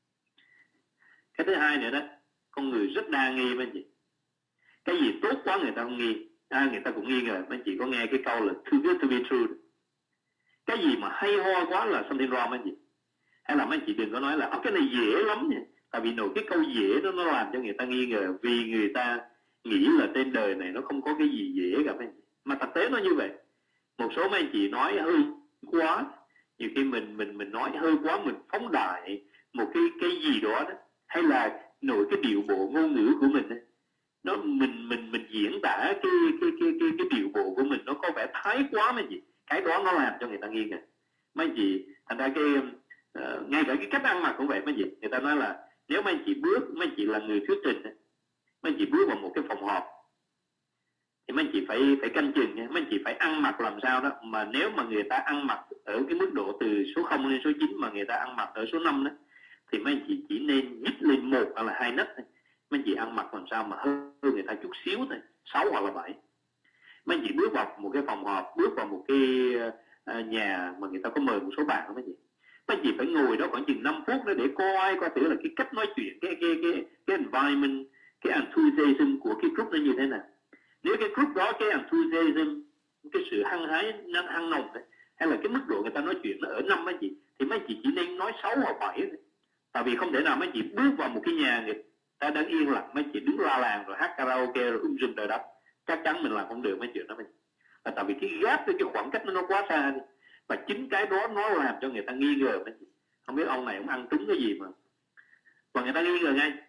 Cái thứ hai nữa đó, con người rất đa nghi mấy chị. Cái gì tốt quá người ta không nghi, à, người ta cũng nghi ngờ. Mấy chị có nghe cái câu là too good to be true. Cái gì mà hay ho quá là something wrong mấy chị. Hay là mấy chị đừng có nói là cái này dễ lắm nha. Tại vì nổi cái câu dễ đó nó làm cho người ta nghi ngờ, vì người ta nghĩ là trên đời này nó không có cái gì dễ cả mấy chị. Mà thực tế nó như vậy. Một số mấy chị nói hơi quá, nhiều khi mình mình mình nói hơi quá, mình phóng đại một cái cái gì đó đó, hay là nổi cái điệu bộ ngôn ngữ của mình đó, nó mình mình mình diễn tả cái cái cái cái cái điệu bộ của mình nó có vẻ thái quá mấy chị. Cái đó nó làm cho người ta nghi ngờ mấy chị. Thành ra cái uh, ngay cả cái cách ăn mặc cũng vậy mấy chị. Người ta nói là nếu mấy chị bước, mấy chị là người thuyết trình, mấy chị bước vào một cái phòng họp thì mấy chị phải phải canh chừng nha. Mấy chị phải ăn mặc làm sao đó mà nếu mà người ta ăn mặc ở cái mức độ từ số không lên số chín mà người ta ăn mặc ở số năm đó, thì mấy chị chỉ nên nhích lên một hoặc là hai nấc thôi. Mấy chị ăn mặc làm sao mà hơn người ta chút xíu thôi, sáu hoặc là bảy. Mấy chị bước vào một cái phòng họp, bước vào một cái uh, nhà mà người ta có mời một số bạn đó mấy chị. Mấy chị phải ngồi đó khoảng chừng năm phút đó để coi coi thử là cái cách nói chuyện, cái cái cái cái environment, cái enthusiasm của cái group nó như thế nào. Nếu cái group đó cái enthusiasm cái sự hăng hái, hăng nồng đấy, hay là cái mức độ người ta nói chuyện nó ở năm mấy chị, thì mấy chị chỉ nên nói sáu hoặc bảy thôi. Tại vì không thể nào mấy chị bước vào một cái nhà người ta đang yên lặng, mấy chị đứng la làng rồi hát karaoke rồi um rùm đời đất, chắc chắn mình làm không được mấy chuyện đó. Mấy chị là tại vì cái gap với cái khoảng cách nó, nó quá xa đi, và chính cái đó nó làm cho người ta nghi ngờ mấy chị. Không biết ông này ông ăn trúng cái gì mà và người ta nghi ngờ ngay.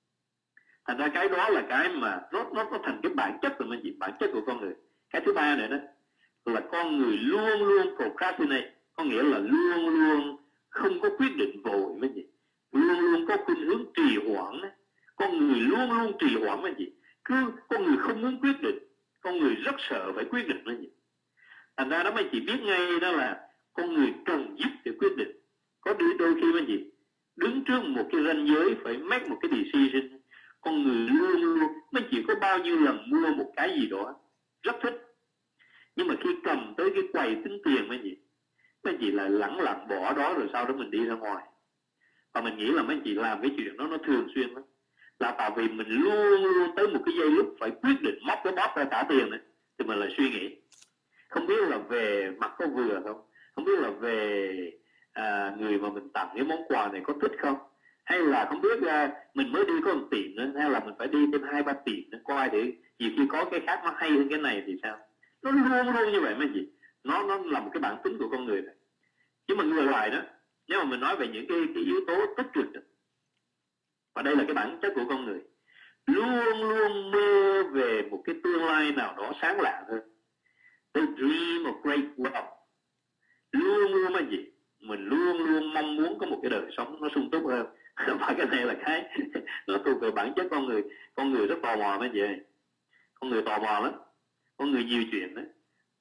Thành ra cái đó là cái mà nó nó nó thành cái bản chất của mấy chị, bản chất của con người. Cái thứ ba nữa đó là con người luôn luôn procrastinate, có nghĩa là luôn luôn không có quyết định vội mấy chị, luôn luôn có khuynh hướng trì hoãn. Con người luôn luôn trì hoãn mấy chị, cứ con người không muốn quyết định, con người rất sợ phải quyết định mấy chị. Thành ra đó mấy chị biết ngay đó là con người cần giúp để quyết định. Có đôi khi mấy chị đứng trước một cái ranh giới phải make một cái decision, con người luôn luôn, mấy chị có bao nhiêu lần mua một cái gì đó rất thích, nhưng mà khi cầm tới cái quầy tính tiền mấy chị, mấy chị lại lẳng lặng bỏ đó, rồi sau đó mình đi ra ngoài. Và mình nghĩ là mấy chị làm cái chuyện đó nó thường xuyên lắm, là tại vì mình luôn luôn tới một cái giây lúc phải quyết định móc cái bóp ra trả tiền ấy, thì mình lại suy nghĩ. Không biết là về mặt có vừa không, không biết là về à, người mà mình tặng cái món quà này có thích không, hay là không biết uh, mình mới đi có một tiệm nữa, hay là mình phải đi thêm hai ba tiệm nữa coi để nhiều khi có cái khác nó hay hơn cái này thì sao. Nó luôn luôn như vậy mấy chị, nó nó là một cái bản tính của con người này. Chứ mà ngược lại đó, nếu mà mình nói về những cái, cái yếu tố tích cực đó, và đây là cái bản chất của con người, luôn luôn mơ về một cái tương lai nào đó sáng lạng hơn. The dream of great wealth. Luôn luôn mấy chị, mình luôn luôn mong muốn có một cái đời sống nó sung túc hơn. Và cái này là cái nó thuộc về bản chất con người. Con người rất tò mò mấy chị ơi. Con người tò mò lắm, con người nhiều chuyện đó.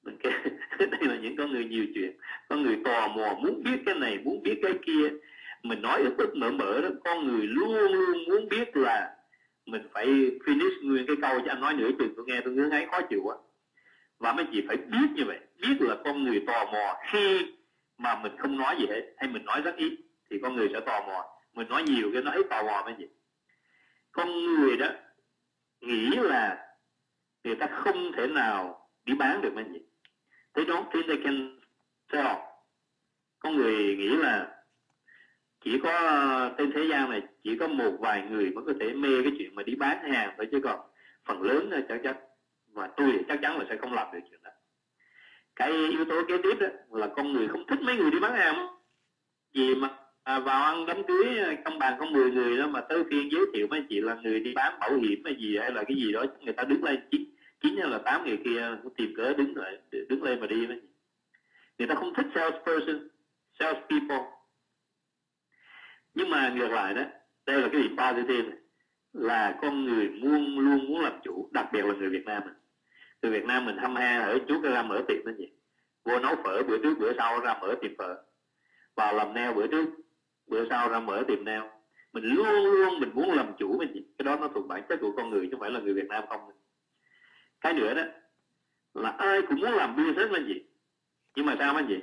Đây là những con người nhiều chuyện, con người tò mò muốn biết cái này, muốn biết cái kia. Mình nói ức ức mở mở đó, con người luôn luôn muốn biết là mình phải finish nguyên cái câu, chứ anh nói nửa chừng tôi nghe tôi ngứa ngáy khó chịu quá. Và mấy chị phải biết như vậy, biết là con người tò mò khi mà mình không nói gì hết, hay mình nói rất ít thì con người sẽ tò mò. Mình nói nhiều cái nó hết tò mò mấy chị. Con người đó nghĩ là người ta không thể nào đi bán được mấy chị. They don't think they can sell. Con người nghĩ là chỉ có trên thế gian này chỉ có một vài người mới có thể mê cái chuyện mà đi bán hàng thôi, chứ còn phần lớn là chắc chắn, và tôi chắc chắn là sẽ không làm được chuyện đó. Cái yếu tố kế tiếp đó là con người không thích mấy người đi bán hàng. Vì mà à, vào ăn đám cưới trong bàn có mười người đó, mà tới phiên giới thiệu mấy chị là người đi bán bảo hiểm hay gì hay là cái gì đó, người ta đứng lên chín chín hay là tám người kia tìm cớ đứng lại đứng lên mà đi mấy chị. Người ta không thích salesperson, sales people. Nhưng mà ngược lại đó, đây là cái điểm positive này, là con người luôn luôn muốn làm chủ, đặc biệt là người Việt Nam. Người Việt Nam mình hăm ha ở chút ra mở tiệm đó gì, vô nấu phở bữa trước bữa sau ra mở tiệm phở, vào làm nail bữa trước bữa sau ra mở tiệm nail. Mình luôn luôn mình muốn làm chủ mình gì, cái đó nó thuộc bản chất của con người chứ không phải là người Việt Nam không. Cái nữa đó là ai cũng muốn làm business là gì, nhưng mà sao mấy gì,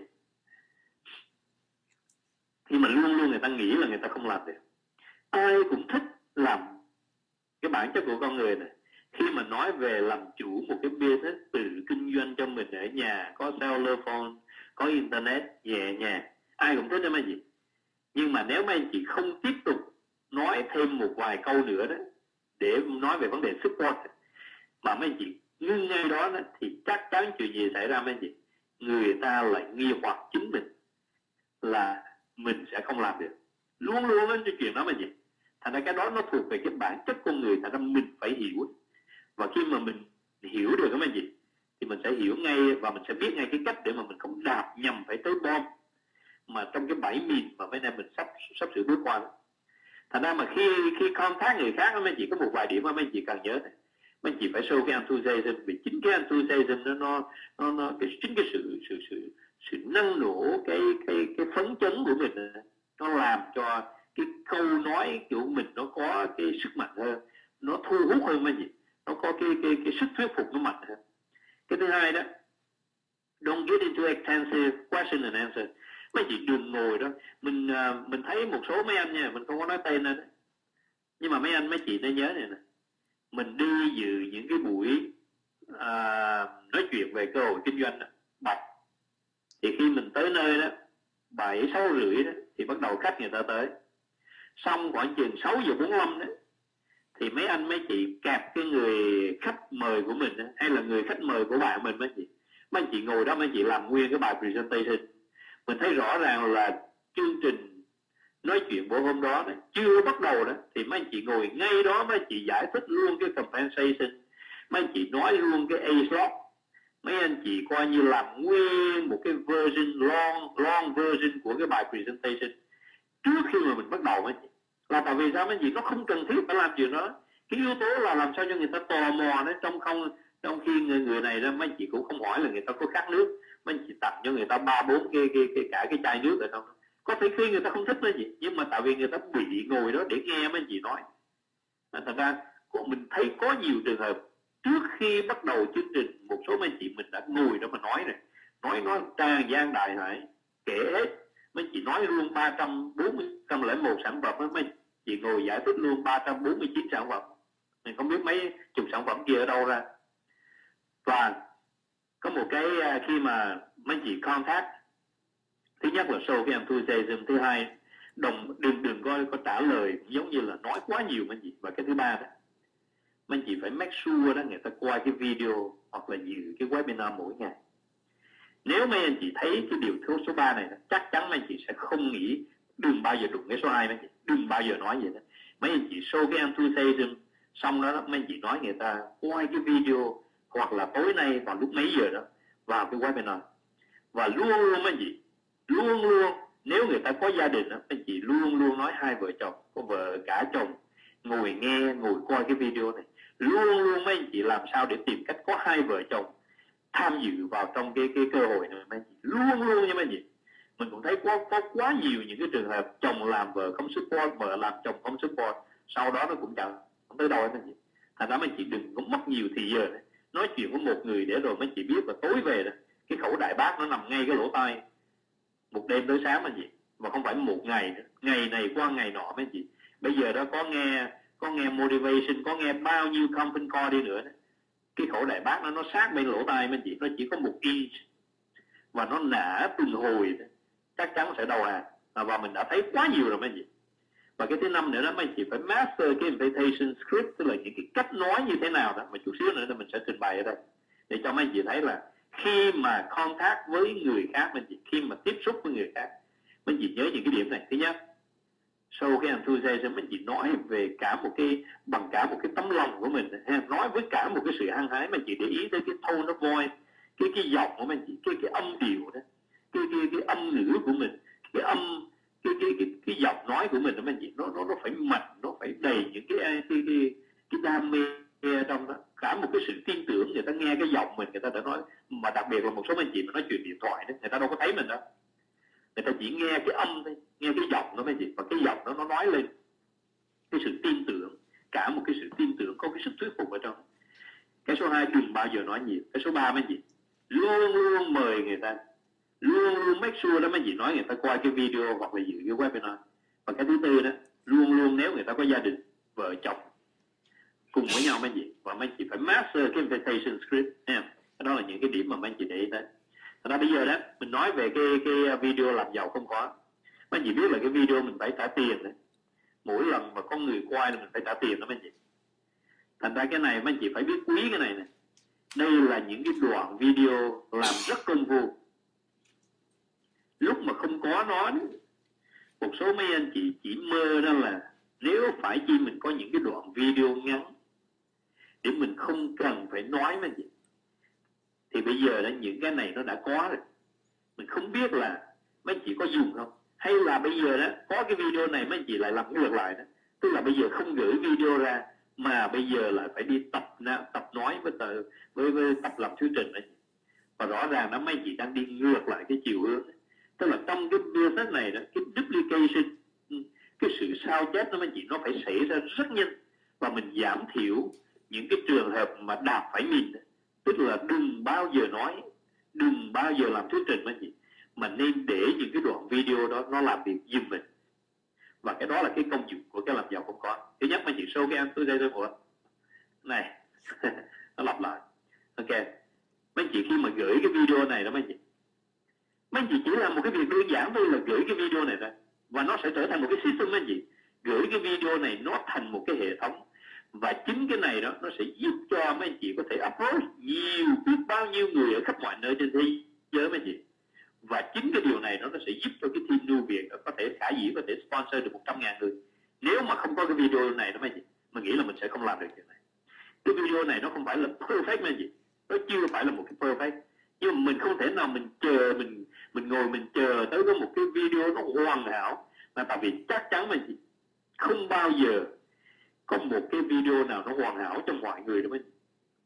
khi mà luôn luôn người ta nghĩ là người ta không làm được. Ai cũng thích làm, cái bản chất của con người này, khi mà nói về làm chủ một cái business, tự kinh doanh cho mình ở nhà, có cellular phone, có internet, nhẹ nhàng, ai cũng thích đó mấy chị. Nhưng mà nếu mấy anh chị không tiếp tục nói thêm một vài câu nữa đó để nói về vấn đề support, mà mấy anh chị ngưng ngay đó, đó thì chắc chắn chuyện gì xảy ra mấy anh chị, người ta lại nghi hoặc chính mình là mình sẽ không làm được. Luôn luôn đến cái chuyện đó mấy anh chị. Thành ra cái đó nó thuộc về cái bản chất con người, thành ra mình phải hiểu. Và khi mà mình hiểu được đó mấy anh chị, thì mình sẽ hiểu ngay và mình sẽ biết ngay cái cách để mà mình không đạp nhầm phải tới bom mà trong cái bẫy mìn mà mấy anh mình sắp sắp sửa bước qua đó. Thành ra mà khi khi contact người khác đó, mấy anh chị có một vài điểm mà mấy anh chị cần nhớ này. Mấy anh chị phải show cái enthusiasm, vì chính cái enthusiasm nó nó nó, nó cái, chính cái sự sự sự sự năng nổ, cái cái cái phấn chấn của mình, nó làm cho cái câu nói của mình nó có cái sức mạnh hơn, nó thu hút hơn mấy anh chị, nó có cái cái cái sức thuyết phục nó mạnh hơn. Cái thứ hai đó, don't get into extensive question and answer. Mấy chị đừng ngồi đó, mình mình thấy một số mấy anh nha, mình không có nói tên lên, nhưng mà mấy anh mấy chị nên nhớ này nè, mình đi dự những cái buổi à, nói chuyện về cơ hội kinh doanh đó, bạch, thì khi mình tới nơi đó bảy sáu rưỡi đó thì bắt đầu khách người ta tới, xong khoảng chừng sáu giờ bốn mươi lăm đó thì mấy anh mấy chị kẹp cái người khách mời của mình đó, hay là người khách mời của bạn mình mấy chị mấy anh chị ngồi đó, mấy anh chị làm nguyên cái bài presentation. Mình thấy rõ ràng là chương trình nói chuyện buổi hôm đó, đó chưa bắt đầu đó thì mấy anh chị ngồi ngay đó, mấy anh chị giải thích luôn cái compensation, mấy anh chị nói luôn cái A-slot, mấy anh chị coi như làm nguyên một cái version long long version của cái bài presentation trước khi mà mình bắt đầu. Mấy anh chị là tại vì sao mấy anh chị, nó không cần thiết phải làm chuyện đó. Cái yếu tố là làm sao cho người ta tò mò đó, trong không trong khi người người này đó mấy anh chị cũng không hỏi là người ta có khát nước, mấy anh chị tặng cho người ta ba bốn cái, cái cái cả cái chai nước ở trong đó. Có thể khi người ta không thích đó gì, nhưng mà tại vì người ta bị ngồi đó để nghe mấy anh chị nói. Thật ra mình thấy có nhiều trường hợp trước khi bắt đầu chương trình, một số mấy anh chị mình đã ngồi đó mà nói này, nói nói tràn gian đại hải, kể hết, mấy anh chị nói luôn ba trăm bốn mươi lẻ một sản phẩm đó, mấy anh chị ngồi giải thích luôn ba trăm bốn mươi chín sản phẩm, mình không biết mấy chục sản phẩm kia ở đâu ra. Và có một cái khi mà mấy anh chị contact, thứ nhất là show cái enthusiasm, thứ hai đồng đừng đừng có có trả lời giống như là nói quá nhiều mấy anh chị. Và cái thứ ba đó, mấy anh chị phải make sure đó người ta quay cái video hoặc là dự cái webinar mỗi ngày. Nếu mấy anh chị thấy cái điều thứ số ba này đó, chắc chắn mấy anh chị sẽ không nghĩ đừng bao giờ đụng cái số hai mấy anh chị, đừng bao giờ nói vậy đó. Mấy anh chị show cái enthusiasm xong đó, đó mấy anh chị nói người ta quay cái video hoặc là tối nay vào lúc mấy giờ đó vào cái webinar. Và luôn luôn mấy anh chị, luôn luôn nếu người ta có gia đình đó, mấy anh chị luôn luôn nói hai vợ chồng, có vợ cả chồng ngồi nghe, ngồi coi cái video này. Luôn luôn mấy anh chị làm sao để tìm cách có hai vợ chồng tham dự vào trong cái cái cơ hội này mấy anh chị. Luôn luôn nha mấy anh chị. Mình cũng thấy có, có quá nhiều những cái trường hợp chồng làm vợ không support, vợ làm chồng không support, sau đó nó cũng chẳng không tới đâu mấy anh chị. Thành ra mấy anh chị đừng có mất nhiều thì giờ này. Nói chuyện với một người để rồi mấy anh chị biết là tối về đó, cái khẩu đại bác nó nằm ngay cái lỗ tai, một đêm tới sáng mấy anh chị. Mà không phải một ngày nữa, ngày này qua ngày nọ mấy anh chị. Bây giờ đó có nghe có nghe motivation, có nghe bao nhiêu conference call đi nữa đó, cái khẩu đại bác nó nó sát bên lỗ tai mấy anh chị, nó chỉ có một inch và nó nã từng hồi đó, chắc chắn sẽ đầu hàng. Và mình đã thấy quá nhiều rồi mấy anh chị. Và cái thứ năm nữa đó, mấy anh chị phải master cái invitation script, tức là những cái cách nói như thế nào đó, mà chút xíu nữa mình sẽ trình bày ở đây để cho mấy anh chị thấy là khi mà contact với người khác mấy anh chị, khi mà tiếp xúc với người khác, mấy anh chị nhớ những cái điểm này. Thứ nhất, sau cái enthusiasm mình chỉ nói về cả một cái, bằng cả một cái tấm lòng của mình, nói với cả một cái sự hăng hái. Mà chỉ để ý tới cái tone of voice, cái cái giọng của mình, cái cái âm điệu đó, cái cái cái âm ngữ của mình, cái âm cái cái cái cái giọng nói của mình đó mình chỉ nó nó nó phải mạnh, nó phải đầy những cái cái cái cái đam mê trong đó, cả một cái sự tin tưởng. Người ta nghe cái giọng mình, người ta đã nói, mà đặc biệt là một số anh chị mà nói chuyện điện thoại đó, người ta đâu có thấy mình đâu, người ta chỉ nghe cái âm thôi, nghe cái giọng đó mấy chị, và cái giọng đó nó nói lên cái sự tin tưởng, cả một cái sự tin tưởng, có cái sức thuyết phục ở trong. Cái số hai, đừng bao giờ nói nhiều. Cái số ba mấy chị, luôn luôn mời người ta, luôn luôn make sure đó mấy chị nói người ta coi cái video hoặc là dự cái webinar. Và cái thứ tư đó, luôn luôn nếu người ta có gia đình, vợ chồng cùng với nhau mấy chị, và mấy chị phải master cái invitation script nha. Đó là những cái điểm mà mấy chị để ý tới. Thật ra bây giờ đó mình nói về cái cái video làm giàu không khó. Mấy chị biết là cái video mình phải trả tiền đấy. Mỗi lần mà có người quay là mình phải trả tiền đó mấy chị. Thành ra cái này mấy chị phải biết quý cái này này. Đây là những cái đoạn video làm rất công phu. Lúc mà không có nó, một số mấy anh chị chỉ mơ ra là nếu phải chi mình có những cái đoạn video ngắn để mình không cần phải nói mấy chị. Thì bây giờ đó những cái này nó đã có rồi. Mình không biết là mấy chị có dùng không. Hay là bây giờ đó có cái video này mấy chị lại làm cái ngược lại đó. Tức là bây giờ không gửi video ra, mà bây giờ lại phải đi tập tập nói với, tờ, với, với tập làm thuyết trình đấy. Và rõ ràng đó mấy chị đang đi ngược lại cái chiều hướng. Tức là trong cái business này đó, cái duplication, cái sự sao chép đó mấy chị, nó phải xảy ra rất nhanh. Và mình giảm thiểu những cái trường hợp mà đạp phải mình. Tức là đừng bao giờ nói, đừng bao giờ làm thuyết trình mấy chị, mà nên để những cái đoạn video đó nó làm việc giùm mình. Và cái đó là cái công dụng của cái làm giàu không có. Thứ nhất mấy chị show cái enthusiasm của này nó lặp lại. Ok, mấy anh chị khi mà gửi cái video này đó mấy anh chị, mấy anh chị chỉ làm một cái việc đơn giản thôi là gửi cái video này ra, và nó sẽ trở thành một cái system mấy anh chị. Gửi cái video này nó thành một cái hệ thống, và chính cái này đó nó sẽ giúp cho mấy anh chị có thể approach nhiều, biết bao nhiêu người ở khắp mọi nơi trên thế giới mấy anh chị. Và chính cái điều này nó nó sẽ giúp cho cái team nuôi Việt có thể khả dĩ có thể sponsor được một trăm ngàn người. Nếu mà không có cái video này đó mấy anh chị, mình nghĩ là mình sẽ không làm được chuyện này. Cái video này nó không phải là perfect mấy anh chị, nó chưa phải là một cái perfect, nhưng mà mình không thể nào mình chờ mình mình ngồi mình chờ tới có một cái video nó hoàn hảo, là tại vì chắc chắn mấy anh chị không bao giờ có một cái video nào nó hoàn hảo trong mọi người đâu mấy anh chị.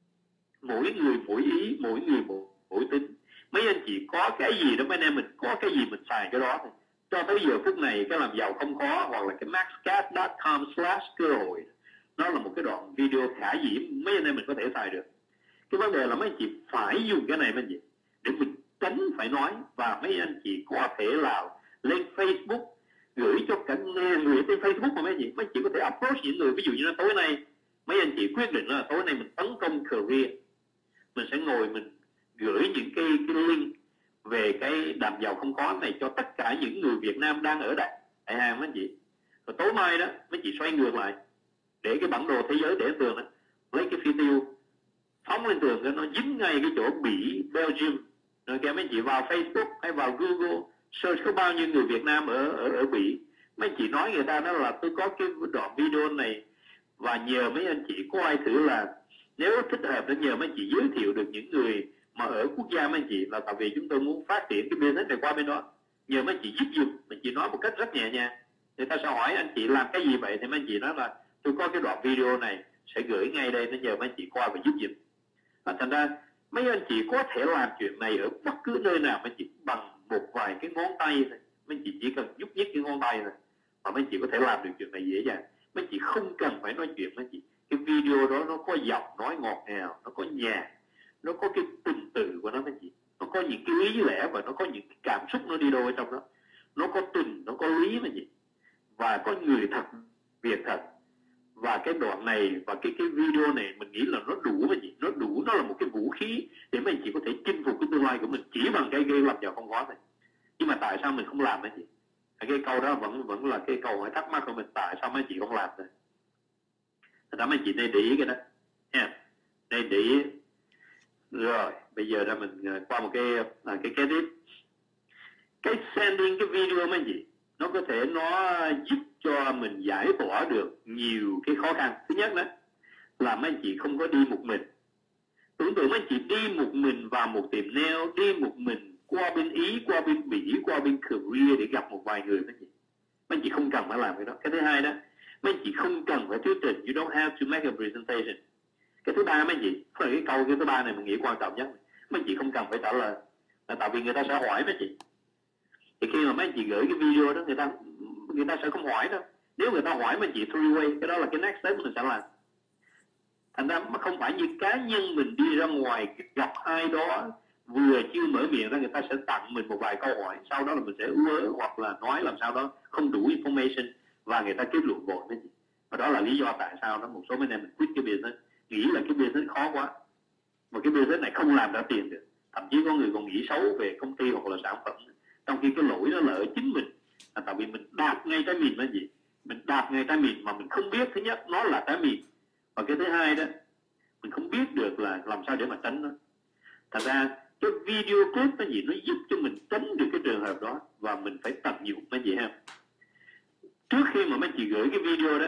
Mỗi người mỗi ý, mỗi người mỗi, mỗi tính. Mấy anh chị có cái gì đó mấy anh em mình có cái gì mình xài cái đó thôi. Cho tới giờ phút này cái làm giàu không khó hoặc là cái maxcat chấm com slash cơ hội, nó là một cái đoạn video khả dĩ mấy anh em mình có thể xài được. Cái vấn đề là mấy anh chị phải dùng cái này mấy anh chị để mình tránh phải nói, và mấy anh chị có thể là lên Facebook gửi cho cả người trên Facebook mà mấy anh chị, mấy anh chị có thể approach những người, ví dụ như là tối nay mấy anh chị quyết định là tối nay mình tấn công career, mình sẽ ngồi mình gửi những cái, cái link về cái đàm giàu không có này cho tất cả những người Việt Nam đang ở đại hàng mấy anh chị. Rồi tối mai đó mấy anh chị xoay ngược lại để cái bản đồ thế giới để tường đó, lấy cái phi tiêu phóng lên tường cái nó dính ngay cái chỗ Bỉ, Belgium. Rồi kêu mấy anh chị vào Facebook hay vào Google search có bao nhiêu người Việt Nam ở ở ở Bỉ, mấy anh chị nói người ta đó là tôi có cái đoạn video này, và nhờ mấy anh chị có ai thử là nếu thích hợp để nhờ mấy anh chị giới thiệu được những người mà ở quốc gia mấy anh chị, là tại vì chúng tôi muốn phát triển cái business này qua bên đó, nhờ mấy anh chị giúp giùm. Mấy anh chị nói một cách rất nhẹ nhàng, người ta sẽ hỏi anh chị làm cái gì vậy, thì mấy anh chị nói là tôi có cái đoạn video này sẽ gửi ngay đây, nó nhờ mấy anh chị coi và giúp giùm. Và thành ra mấy anh chị có thể làm chuyện này ở bất cứ nơi nào mấy anh chị bằng một vài cái ngón tay thôi. Mấy anh chị chỉ cần nhúc nhích cái ngón tay thôi mà mấy anh chị có thể làm được chuyện này dễ dàng. Mấy anh chị không cần phải nói chuyện mấy anh chị. Cái video đó nó có giọng nói ngọt ngào, nó có nhạc, nó có cái tình tự của nó mấy anh chị, nó có những cái lý lẽ và nó có những cái cảm xúc nó đi đôi ở trong đó, nó có tình, nó có lý mấy anh chị, và có người thật, việc thật. Và cái đoạn này và cái cái video này mình nghĩ là nó đủ mấy anh chị, nó đủ, nó là một cái vũ khí để mấy anh chị có thể chinh phục cái tương lai của mình chỉ bằng cái gây làm giàu không có thôi. Nhưng mà tại sao mình không làm mấy anh chị? Cái câu đó vẫn vẫn là cái câu hỏi thắc mắc của mình, tại sao mấy anh chị không làm thôi. Thật ra mấy anh chị nên để ý cái đó nha, nên để ý. Rồi bây giờ ra mình qua một cái à, cái kế tiếp, cái sending cái video mấy anh chị, nó có thể nó giúp cho mình giải tỏa được nhiều cái khó khăn. Thứ nhất đó là mấy anh chị không có đi một mình. Tưởng tượng mấy anh chị đi một mình vào một tiệm nail, đi một mình qua bên Ý, qua bên Bỉ, qua bên Korea để gặp một vài người mấy anh chị. Mấy anh chị không cần phải làm cái đó. Cái thứ hai đó, mấy anh chị không cần phải thuyết trình. You don't have to make a presentation. Cái thứ ba mấy anh chị, phải cái câu cái thứ ba này mình nghĩ quan trọng nhất. Mấy anh chị không cần phải trả lời, là tại vì người ta sẽ hỏi mấy anh chị. Thì khi mà mấy anh chị gửi cái video đó, người ta người ta sẽ không hỏi đâu. Nếu người ta hỏi mấy anh chị three way, cái đó là cái next step mình sẽ làm. Thành ra không phải như cá nhân mình đi ra ngoài gặp ai đó vừa chưa mở miệng ra, người ta sẽ tặng mình một vài câu hỏi, sau đó là mình sẽ ứa hoặc là nói làm sao đó không đủ information và người ta kết luận vội mấy chị. Và đó là lý do tại sao đó một số mấy em mình quit cái business, nghĩ là cái business khó quá, mà cái business này không làm ra tiền được. Thậm chí có người còn nghĩ xấu về công ty hoặc là sản phẩm, trong khi cái lỗi đó là ở chính mình, là tại vì mình đạp ngay trái mìn mấy gì, mình đạp ngay trái mìn mà mình không biết thứ nhất nó là trái mìn, và cái thứ hai đó mình không biết được là làm sao để mà tránh nó. Thật ra cái video clip cái gì nó giúp cho mình tránh được cái trường hợp đó, và mình phải tận dụng mấy gì ha. Trước khi mà mấy chị gửi cái video đó,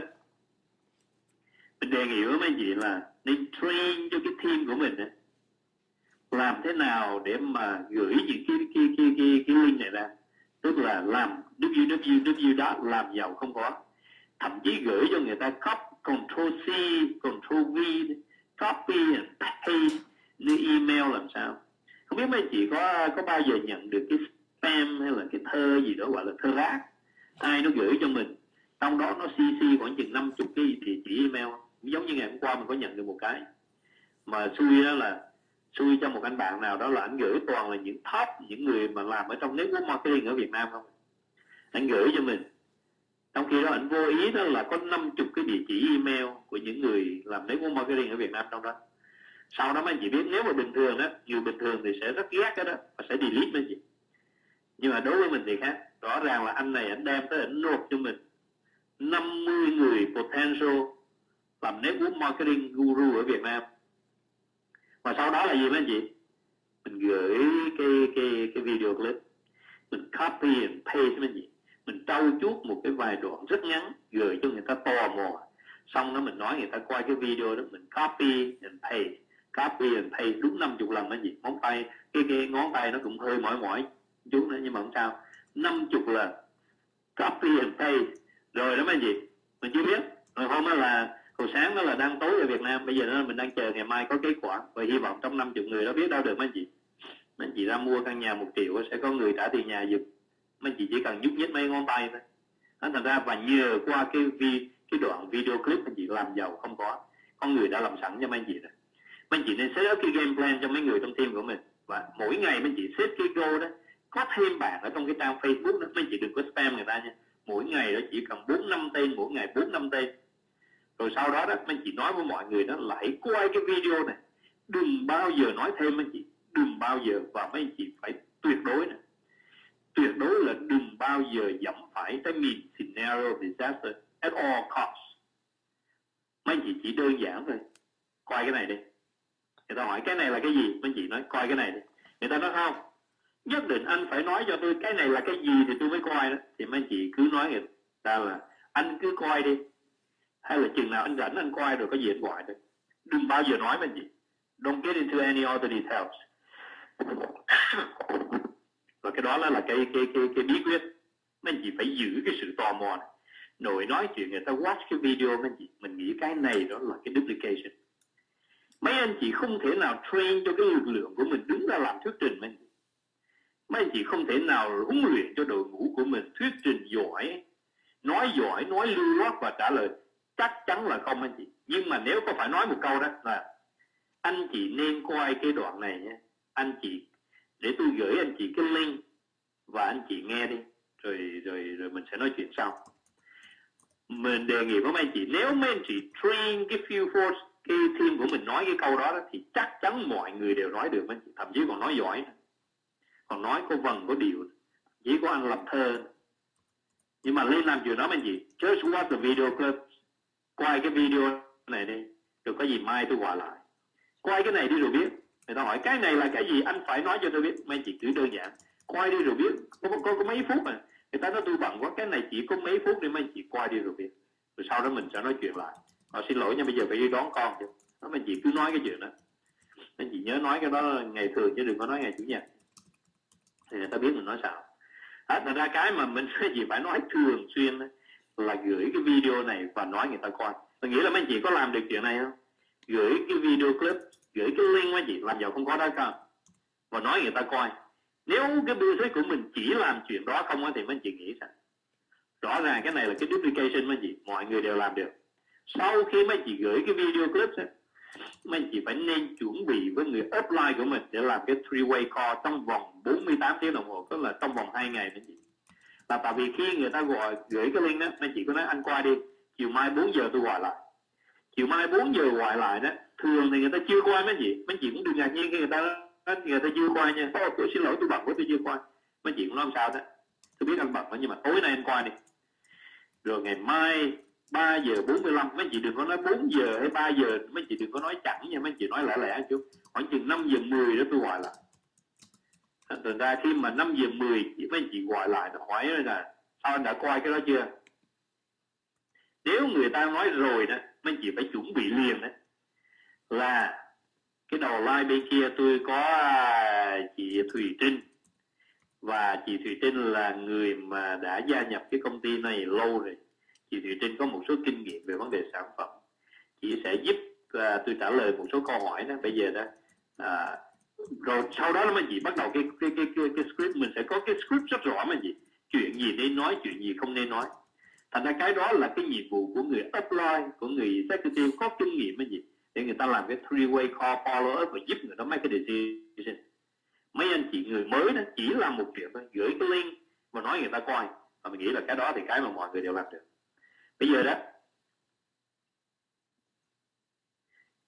mình đề nghị với mấy chị là nên train cho cái team của mình đó, làm thế nào để mà gửi những cái cái cái cái, cái link này ra, tức là làm w w w chấm làm giàu không có, thậm chí gửi cho người ta copy control C control V, copy and paste như email làm sao. Không biết mấy chị có có bao giờ nhận được cái spam hay là cái thơ gì đó gọi là thơ rác, ai nó gửi cho mình, trong đó nó xê xê khoảng chừng năm mươi cái địa chỉ email. Giống như ngày hôm qua mình có nhận được một cái mà xui đó là xui cho một anh bạn nào đó là anh gửi toàn là những top, những người mà làm ở trong network marketing ở Việt Nam không. Anh gửi cho mình, trong khi đó anh vô ý đó là có năm mươi cái địa chỉ email của những người làm network marketing ở Việt Nam trong đó. Sau đó mấy anh chị biết, nếu mà bình thường đó, người bình thường thì sẽ rất ghét cái đó và sẽ delete mấy anh chị. Nhưng mà đối với mình thì khác. Rõ ràng là anh này anh đem tới anh nộp cho mình năm mươi người potential làm network marketing guru ở Việt Nam. Và sau đó là gì mấy anh chị? Mình gửi cái cái cái video clip, mình copy and paste mấy anh chị, mình trau chuốt một cái vài đoạn rất ngắn gửi cho người ta tò mò. Xong đó mình nói người ta coi cái video đó, mình copy and paste, copy and paste đúng năm mươi lần mấy anh chị. Móng tay, cái cái ngón tay nó cũng hơi mỏi mỏi chút nữa nhưng mà không sao. năm mươi lần copy and paste rồi đó mấy anh chị. Mình chưa biết. Rồi hôm đó là hồi sáng đó là đang tối ở Việt Nam, bây giờ đó mình đang chờ ngày mai có kết quả và hy vọng trong năm mươi người đó biết đâu được mấy anh chị. Mấy anh chị ra mua căn nhà một triệu sẽ có người trả tiền nhà giùm. Mấy anh chị chỉ cần nhúc nhích mấy ngón tay thôi. Thành ra và nhờ qua cái vi, cái đoạn video clip mấy anh chị làm giàu không có. Con người đã làm sẵn cho mấy anh chị rồi. Mấy anh chị nên set up cái game plan cho mấy người trong team của mình. Và mỗi ngày mấy anh chị set cái goal đó, có thêm bạn ở trong cái trang Facebook đó, mấy anh chị đừng có spam người ta nha. Mỗi ngày đó chỉ cần bốn năm tên, mỗi ngày bốn năm tên. Rồi sau đó đó mấy anh chị nói với mọi người đó là hãy coi cái video này, đừng bao giờ nói thêm mấy anh chị, đừng bao giờ, và mấy anh chị phải tuyệt đối này, tuyệt đối là đừng bao giờ dẫm phải cái mean scenario disaster at all costs. Mấy anh chị chỉ đơn giản thôi, coi cái này đi. Người ta hỏi cái này là cái gì, mấy anh chị nói coi cái này đi. Người ta nói không, nhất định anh phải nói cho tôi cái này là cái gì thì tôi mới coi đó. Thì mấy anh chị cứ nói người ta là anh cứ coi đi, hay là chừng nào anh rảnh anh coi rồi có gì anh gọi thôi. Đừng bao giờ nói mấy anh chị. Don't get into any other details. Và cái đó là, là cái, cái, cái, cái bí quyết. Mấy anh chị phải giữ cái sự tò mò này. Nội nói chuyện người ta watch cái video mấy anh chị, mình nghĩ cái này đó là cái duplication. Mấy anh chị không thể nào train cho cái lực lượng của mình đứng ra làm thuyết trình mấy anh chị. Mấy anh chị không thể nào huấn luyện cho đội ngũ của mình thuyết trình giỏi, nói giỏi, nói lưu loát và trả lời. Chắc chắn là không anh chị. Nhưng mà nếu có phải nói một câu đó là anh chị nên coi cái đoạn này nhé. Anh chị, để tôi gửi anh chị cái link và anh chị nghe đi. Rồi rồi rồi mình sẽ nói chuyện sau. Mình đề nghị với mấy anh chị, nếu mấy anh chị train cái field force, cái team của mình nói cái câu đó, đó thì chắc chắn mọi người đều nói được mấy anh chị. Thậm chí còn nói giỏi nữa. Còn nói có vần có điệu, chỉ có anh lập thơ. Nhưng mà lên làm chuyện đó mấy anh chị, just watch the video clip, quay cái video này đi, rồi có gì mai tôi gọi lại. Quay cái này đi rồi biết. Người ta hỏi cái này là cái gì, anh phải nói cho tôi biết. Mấy anh chị cứ đơn giản, quay đi rồi biết. Có, có, có mấy phút à. Người ta nói tôi bận quá, cái này chỉ có mấy phút để mấy anh chị quay đi rồi biết. Rồi sau đó mình sẽ nói chuyện lại. Họ xin lỗi nha, bây giờ phải đi đón con chứ. Đó, mấy anh chị cứ nói cái chuyện đó. Mấy anh chị nhớ nói cái đó ngày thường chứ đừng có nói ngày chủ nhật. Thì người ta biết mình nói sao. Đó, thành ra cái mà mình chỉ phải nói thường xuyên đó, là gửi cái video này và nói người ta coi. Tôi nghĩ là mấy anh chị có làm được chuyện này không? Gửi cái video clip, gửi cái link mấy anh chị, làm giàu không có đó không? Và nói người ta coi. Nếu cái business của mình chỉ làm chuyện đó không thì mấy anh chị nghĩ sao? Rõ ràng cái này là cái duplication mấy anh chị, mọi người đều làm được. Sau khi mấy anh chị gửi cái video clip đó, mấy anh chị phải nên chuẩn bị với người upline của mình để làm cái three-way call trong vòng bốn mươi tám tiếng đồng hồ, tức là trong vòng hai ngày mấy anh chị. Là tại vì khi người ta gọi gửi cái link đó, mấy anh chị có nói anh qua đi, chiều mai bốn giờ tôi gọi lại. Chiều mai bốn giờ gọi lại đó, thường thì người ta chưa qua mấy anh chị. Mấy anh chị cũng đừng ngạc nhiên khi người ta người ta chưa qua nha. Ô, tôi xin lỗi tôi bận quá tôi chưa qua. Mấy anh chị cũng nói sao đó. Tôi biết anh bận đó, nhưng mà tối nay anh qua đi. Rồi ngày mai ba giờ bốn mươi lăm, mấy anh chị đừng có nói bốn giờ hay ba giờ, mấy anh chị đừng có nói chẵn nha, mấy anh chị nói lẻ lẻ chút. Khoảng chừng năm giờ mười đó tôi gọi lại. Thành ra khi mà năm giờ mười mấy anh chị gọi lại nó hỏi là sao anh đã coi cái đó chưa? Nếu người ta nói rồi đó, mấy anh chị phải chuẩn bị liền đó. Là cái đầu line bên kia tôi có chị Thùy Trinh. Và chị Thùy Trinh là người mà đã gia nhập cái công ty này lâu rồi. Chị Thùy Trinh có một số kinh nghiệm về vấn đề sản phẩm. Chị sẽ giúp uh, tôi trả lời một số câu hỏi đó. Bây giờ đó uh, rồi sau đó mấy anh chị bắt đầu cái, cái, cái, cái, cái script. Mình sẽ có cái script rất rõ mấy anh chị. Chuyện gì nên nói, chuyện gì không nên nói. Thành ra cái đó là cái nhiệm vụ của người upline, của người executive có kinh nghiệm mấy anh chị. Để người ta làm cái three-way call follow up và giúp người ta make cái decision. Mấy anh chị người mới đó chỉ làm một chuyện thôi, gửi cái link và nói người ta coi. Và mình nghĩ là cái đó thì cái mà mọi người đều làm được. Bây giờ đó, mấy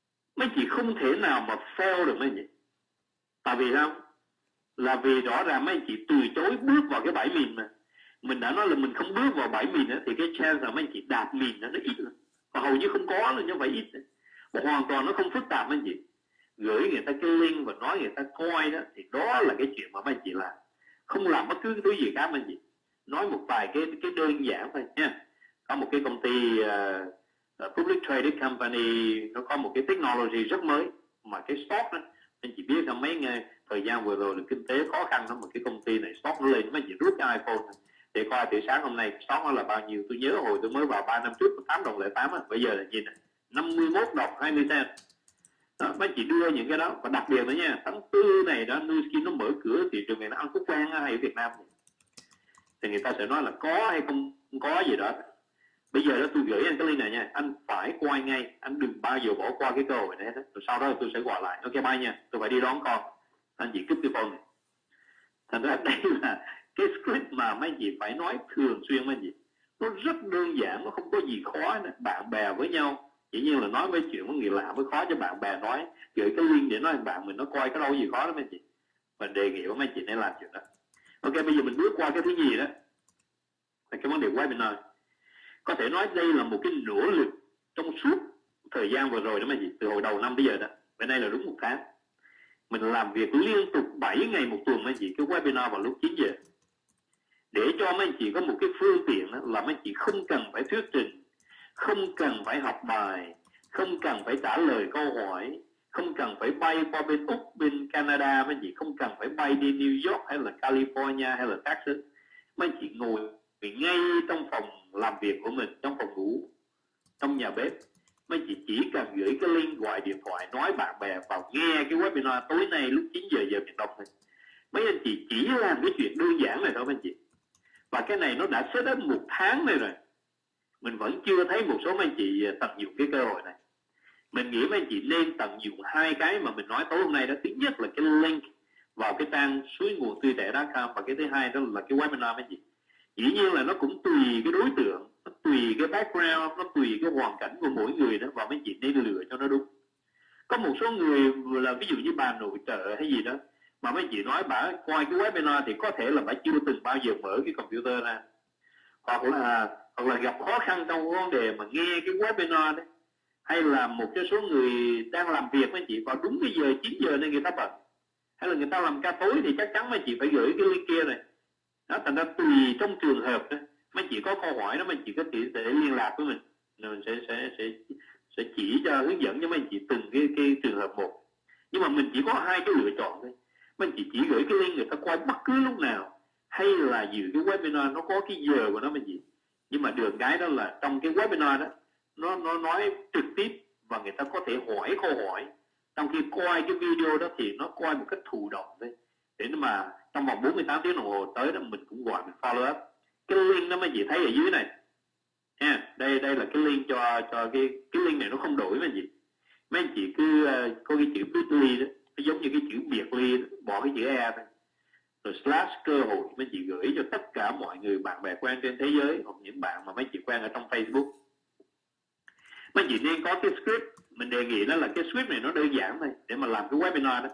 mấy chị không thể nào mà fail được mấy chị. Tại vì sao? Là vì rõ ràng mấy chị từ chối bước vào cái bãi mìn mà. Mình đã nói là mình không bước vào bãi mìn đó, thì cái chance là mấy chị đạp mìn đó, nó ít lắm. Và hầu như không có luôn, chứ không phải ít. Và hoàn toàn nó không phức tạp mấy chị. Gửi người ta cái link và nói người ta coi đó, thì đó là cái chuyện mà mấy chị làm. Không làm bất cứ thứ gì khác mấy chị. Nói một vài cái cái đơn giản thôi nha. Có một cái công ty uh, uh, Public Traded Company, nó có một cái technology rất mới. Mà cái stock đó, anh chị biết là mấy ngày, thời gian vừa rồi là kinh tế khó khăn lắm, mà cái công ty này stock nó lên, mấy chị rút cái iPhone này. Để coi từ sáng hôm nay stock nó là bao nhiêu. Tôi nhớ hồi tôi mới vào ba năm trước tám đồng lẻ tám á, bây giờ là gì nè, năm mươi mốt đồng hai mươi cent. Đó, mấy chị đưa những cái đó. Và đặc biệt nữa nha, tháng tư này đó, Nuskin nó mở cửa thị trường này, nó ăn có quen hay ở Việt Nam này. Thì người ta sẽ nói là có hay không, không có gì đó. Bây giờ đó tôi gửi anh cái link này nha, anh phải quay ngay, anh đừng bao giờ bỏ qua cái cơ hội này hết. Rồi sau đó tôi sẽ gọi lại, ok bye nha, tôi phải đi đón con, anh chị cúp cái phone này. Thành ra đây là cái script mà mấy chị phải nói thường xuyên mấy chị. Nó rất đơn giản, nó không có gì khó nữa. Bạn bè với nhau, dĩ nhiên là nói với chuyện với người lạ mới khó, cho bạn bè nói, gửi cái link để nói bạn mình nó coi, cái đâu gì khó đó mấy chị. Mình đề nghị với mấy chị nên làm chuyện đó. Ok, bây giờ mình bước qua cái thứ gì đó là cái vấn đề webinar. Có thể nói đây là một cái nỗ lực trong suốt thời gian vừa rồi đó mấy chị, từ hồi đầu năm bây giờ đó, bên đây là đúng một tháng. Mình làm việc liên tục bảy ngày một tuần mấy chị, cái webinar vào lúc chín giờ. Để cho mấy chị có một cái phương tiện đó, là mấy chị không cần phải thuyết trình, không cần phải học bài, không cần phải trả lời câu hỏi, không cần phải bay qua bên Úc, bên Canada, mấy chị không cần phải bay đi New York hay là California hay là Texas. Mấy chị ngồi ngay trong phòng làm việc của mình, trong phòng ngủ, trong nhà bếp. Mấy chị chỉ cần gửi cái link, gọi điện thoại, nói bạn bè vào nghe cái webinar tối nay lúc chín giờ giờ miền Đông này. Mấy anh chị chỉ làm cái chuyện đơn giản này thôi mấy anh chị. Và cái này nó đã set up một tháng này rồi. Mình vẫn chưa thấy một số mấy anh chị tận dụng cái cơ hội này. Mình nghĩ mấy anh chị nên tận dụng hai cái mà mình nói tối hôm nay đó. Thứ nhất là cái link vào cái trang suối nguồn tươi trẻ chấm com, và cái thứ hai đó là cái webinar mấy anh chị. Dĩ nhiên là nó cũng tùy cái đối tượng, nó tùy cái background, nó tùy cái hoàn cảnh của mỗi người đó, và mấy anh chị nên lựa cho nó đúng. Có một số người là ví dụ như bà nội trợ hay gì đó, mà mấy chị nói bà coi cái webinar thì có thể là bà chưa từng bao giờ mở cái computer ra, hoặc là hoặc là gặp khó khăn trong vấn đề mà nghe cái webinar đấy, hay là một cái số người đang làm việc mấy chị vào đúng cái giờ chín giờ nên người ta bận, hay là người ta làm ca tối thì chắc chắn mấy chị phải gửi cái link kia này. Đó, thành ra tùy trong trường hợp đó, mấy chị có câu hỏi đó, mấy chị có thể để liên lạc với mình, rồi mình sẽ sẽ sẽ sẽ chỉ cho, hướng dẫn cho mấy chị từng cái cái trường hợp một. Nhưng mà mình chỉ có hai cái lựa chọn thôi. Mấy chị chỉ gửi cái link người ta coi bất cứ lúc nào, hay là dự cái webinar nó có cái giờ của nó mấy chị. Nhưng mà được cái đó là trong cái webinar đó, nó nó nói trực tiếp và người ta có thể hỏi câu hỏi. Trong khi coi cái video đó thì nó coi một cách thụ động thôi, để mà trong vòng bốn mươi tám tiếng đồng hồ tới đó mình cũng gọi mình follow up. Cái link đó mấy chị thấy ở dưới này nha, đây đây là cái link cho cho cái cái link này nó không đổi mấy chị. Mấy anh chị cứ uh, có cái chữ bit.ly đó, nó giống như cái chữ biệt ly đó, bỏ cái chữ e thôi, rồi slash cơ hội, mấy chị gửi cho tất cả mọi người bạn bè quen trên thế giới, hoặc những bạn mà mấy chị quen ở trong Facebook. Mấy chị nên có cái script. Mình đề nghị đó là cái script này nó đơn giản thôi để mà làm cái webinar đó.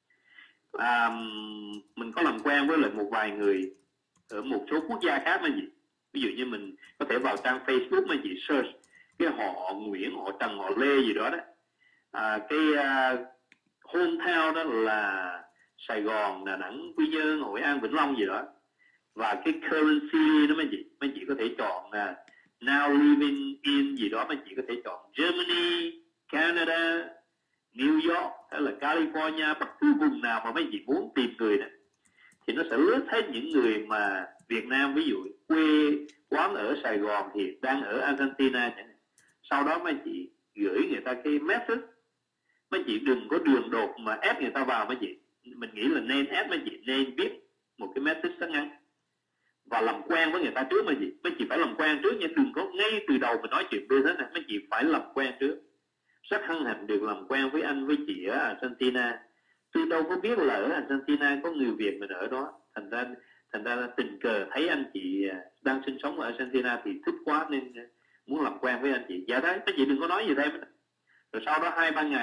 À, mình có làm quen với lại một vài người ở một số quốc gia khác mấy chị. Ví dụ như mình có thể vào trang Facebook mấy chị search cái họ Nguyễn, họ Trần, họ Lê gì đó đó. À, cái uh, hometown đó là Sài Gòn, Đà Nẵng, Quy Nhơn, Hội An, Vĩnh Long gì đó. Và cái currency đó mấy chị, mấy chị có thể chọn uh, now living in gì đó, mấy chị có thể chọn Germany, Canada, New York hay là California, bất cứ vùng nào mà mấy chị muốn tìm người này thì nó sẽ list hết những người mà Việt Nam, ví dụ quê quán ở Sài Gòn thì đang ở Argentina chẳng hạn. Sau đó mấy chị gửi người ta cái message. Mấy chị đừng có đường đột mà ép người ta vào mấy chị. Mình nghĩ là nên ép mấy chị nên viết một cái message rất ngắn và làm quen với người ta trước mấy chị. Mấy chị phải làm quen trước nha, đừng có ngay từ đầu mình nói chuyện đưa thế này. Mấy chị phải làm quen trước. Rất hân hạnh được làm quen với anh với chị ở Argentina. Tôi đâu có biết là ở Argentina có người Việt mình ở đó. Thành ra thành ra tình cờ thấy anh chị đang sinh sống ở Argentina thì thích quá nên muốn làm quen với anh chị. Dạ đấy, mấy chị đừng có nói gì thêm. Rồi sau đó hai ba ngày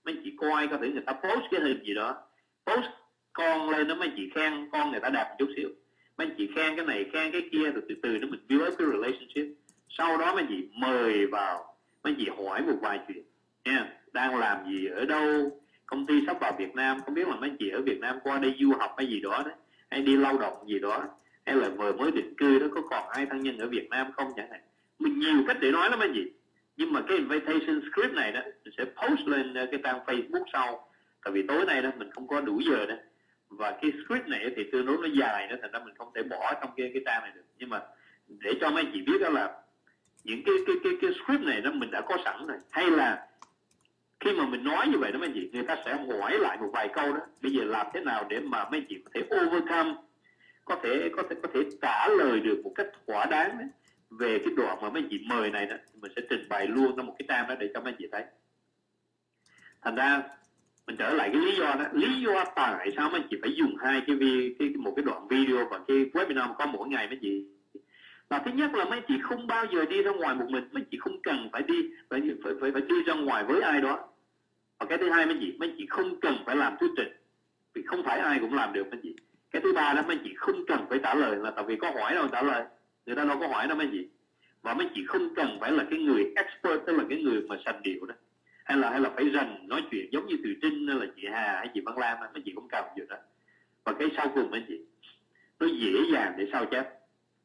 mấy anh chị coi có thể người ta post cái hình gì đó, post con lên đó, mấy anh chị khen con người ta đẹp một chút xíu, mấy anh chị khen cái này khen cái kia, rồi từ từ nó mình build up cái relationship. Sau đó mấy anh chị mời vào, mấy anh chị hỏi một vài chuyện nha, đang làm gì ở đâu, công ty sắp vào Việt Nam, không biết là mấy anh chị ở Việt Nam qua đây du học hay gì đó đấy, hay đi lao động gì đó, hay là vừa mới định cư đó, có còn ai thân nhân ở Việt Nam không chẳng hạn. Mình nhiều cách để nói lắm anh chị. Nhưng mà cái invitation script này đó mình sẽ post lên cái trang Facebook sau, tại vì tối nay đó mình không có đủ giờ đó, và cái script này thì tương đối nó dài đó, thành ra mình không thể bỏ trong cái cái trang này được. Nhưng mà để cho mấy anh chị biết đó là những cái cái cái cái script này đó mình đã có sẵn rồi, hay là khi mà mình nói như vậy đó mấy anh chị, người ta sẽ hỏi lại một vài câu đó, bây giờ làm thế nào để mà mấy anh chị có thể overcome, có thể có thể có thể trả lời được một cách thỏa đáng đấy, về cái đoạn mà mấy anh chị mời này đó, mình sẽ trình bày luôn trong một cái trang đó để cho mấy anh chị thấy. Thành ra mình trở lại cái lý do đó, lý do tại sao mấy anh chị phải dùng hai cái, vi, cái một cái đoạn video và cái webinar có mỗi ngày mấy anh chị. Và thứ nhất là mấy anh chị không bao giờ đi ra ngoài một mình, mấy anh chị không cần phải đi phải phải phải, phải đi ra ngoài với ai đó. Và cái thứ hai mấy anh chị, mấy anh chị không cần phải làm thuyết trình, vì không phải ai cũng làm được mấy anh chị. Cái thứ ba đó mấy anh chị không cần phải trả lời, là tại vì có hỏi đâu trả lời, người ta đâu có hỏi đâu mấy anh chị. Và mấy anh chị không cần phải là cái người expert, tức là cái người mà sành điệu đó, hay là hay là phải rành nói chuyện giống như Thùy Trinh hay là chị Hà hay chị Văn Lam, mấy anh chị không cần việc đó. Và cái sau cùng mấy anh chị, nó dễ dàng để sao chép,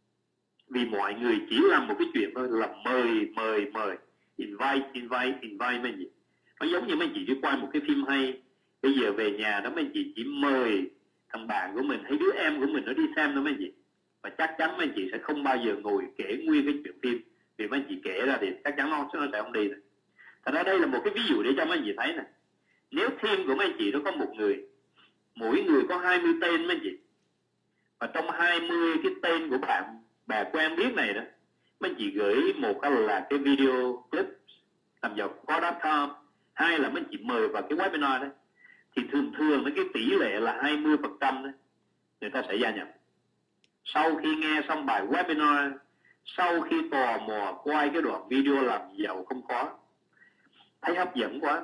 vì mọi người chỉ làm một cái chuyện thôi là mời mời mời, invite invite invite mấy anh chị. Nó giống như mấy anh chị đi quay một cái phim hay, bây giờ về nhà đó mấy anh chị chỉ mời thằng bạn của mình hay đứa em của mình nó đi xem đó mấy anh chị, và chắc chắn mấy anh chị sẽ không bao giờ ngồi kể nguyên cái chuyện phim, vì mấy anh chị kể ra thì chắc chắn nó, nó sẽ không đi này. Thật ra đây là một cái ví dụ để cho mấy anh chị thấy này. Nếu team của mấy anh chị nó có một người, mỗi người có hai mươi tên mấy anh chị, và trong hai mươi cái tên của bạn bà quen biết này đó, mấy anh chị gửi một là cái video clip làm vào có chấm com, hai là mấy anh chị mời vào cái webinar đó, thì thường thường cái tỷ lệ là hai mươi phần trăm đó, người ta sẽ gia nhập. Sau khi nghe xong bài webinar, sau khi tò mò quay cái đoạn video làm giàu không có, thấy hấp dẫn quá,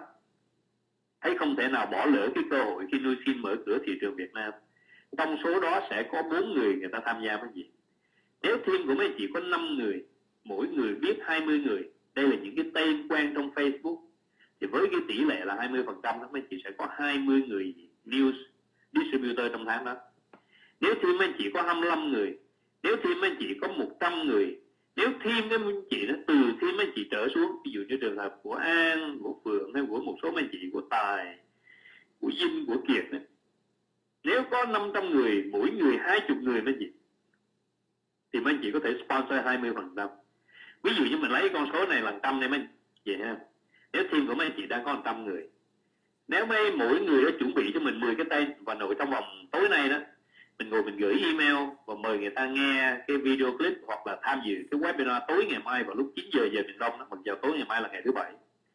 thấy không thể nào bỏ lỡ cái cơ hội khi nuôi xin mở cửa thị trường Việt Nam, trong số đó sẽ có bốn người người ta tham gia cái gì. Nếu team của mấy anh chị có năm người, mỗi người biết hai mươi người, đây là những cái tên quen trong Facebook, thì với cái tỷ lệ là hai mươi phần trăm đó, mấy anh chị sẽ có hai mươi người news distributor trong tháng đó. Nếu team mấy anh chị có hai mươi lăm người, nếu team mấy anh chị có một trăm người, nếu team mấy anh chị nó từ team mấy anh chị trở xuống, ví dụ như trường hợp của An, của Phượng, hay của một số mấy anh chị của Tài, của Vinh, của Kiệt này, nếu có năm trăm người, mỗi người hai mươi người mấy anh chị, thì mấy anh chị có thể sponsor hai mươi phần trăm. Ví dụ như mình lấy con số này là một trăm này mấy anh chị ha. Nếu team của mấy anh chị đang có một trăm người, nếu mấy mỗi người đã chuẩn bị cho mình mười cái tên, và nội trong vòng tối nay đó mình ngồi mình gửi email và mời người ta nghe cái video clip, hoặc là tham dự cái webinar tối ngày mai vào lúc chín giờ giờ miền Đông đó, mặc giờ tối ngày mai là ngày thứ bảy,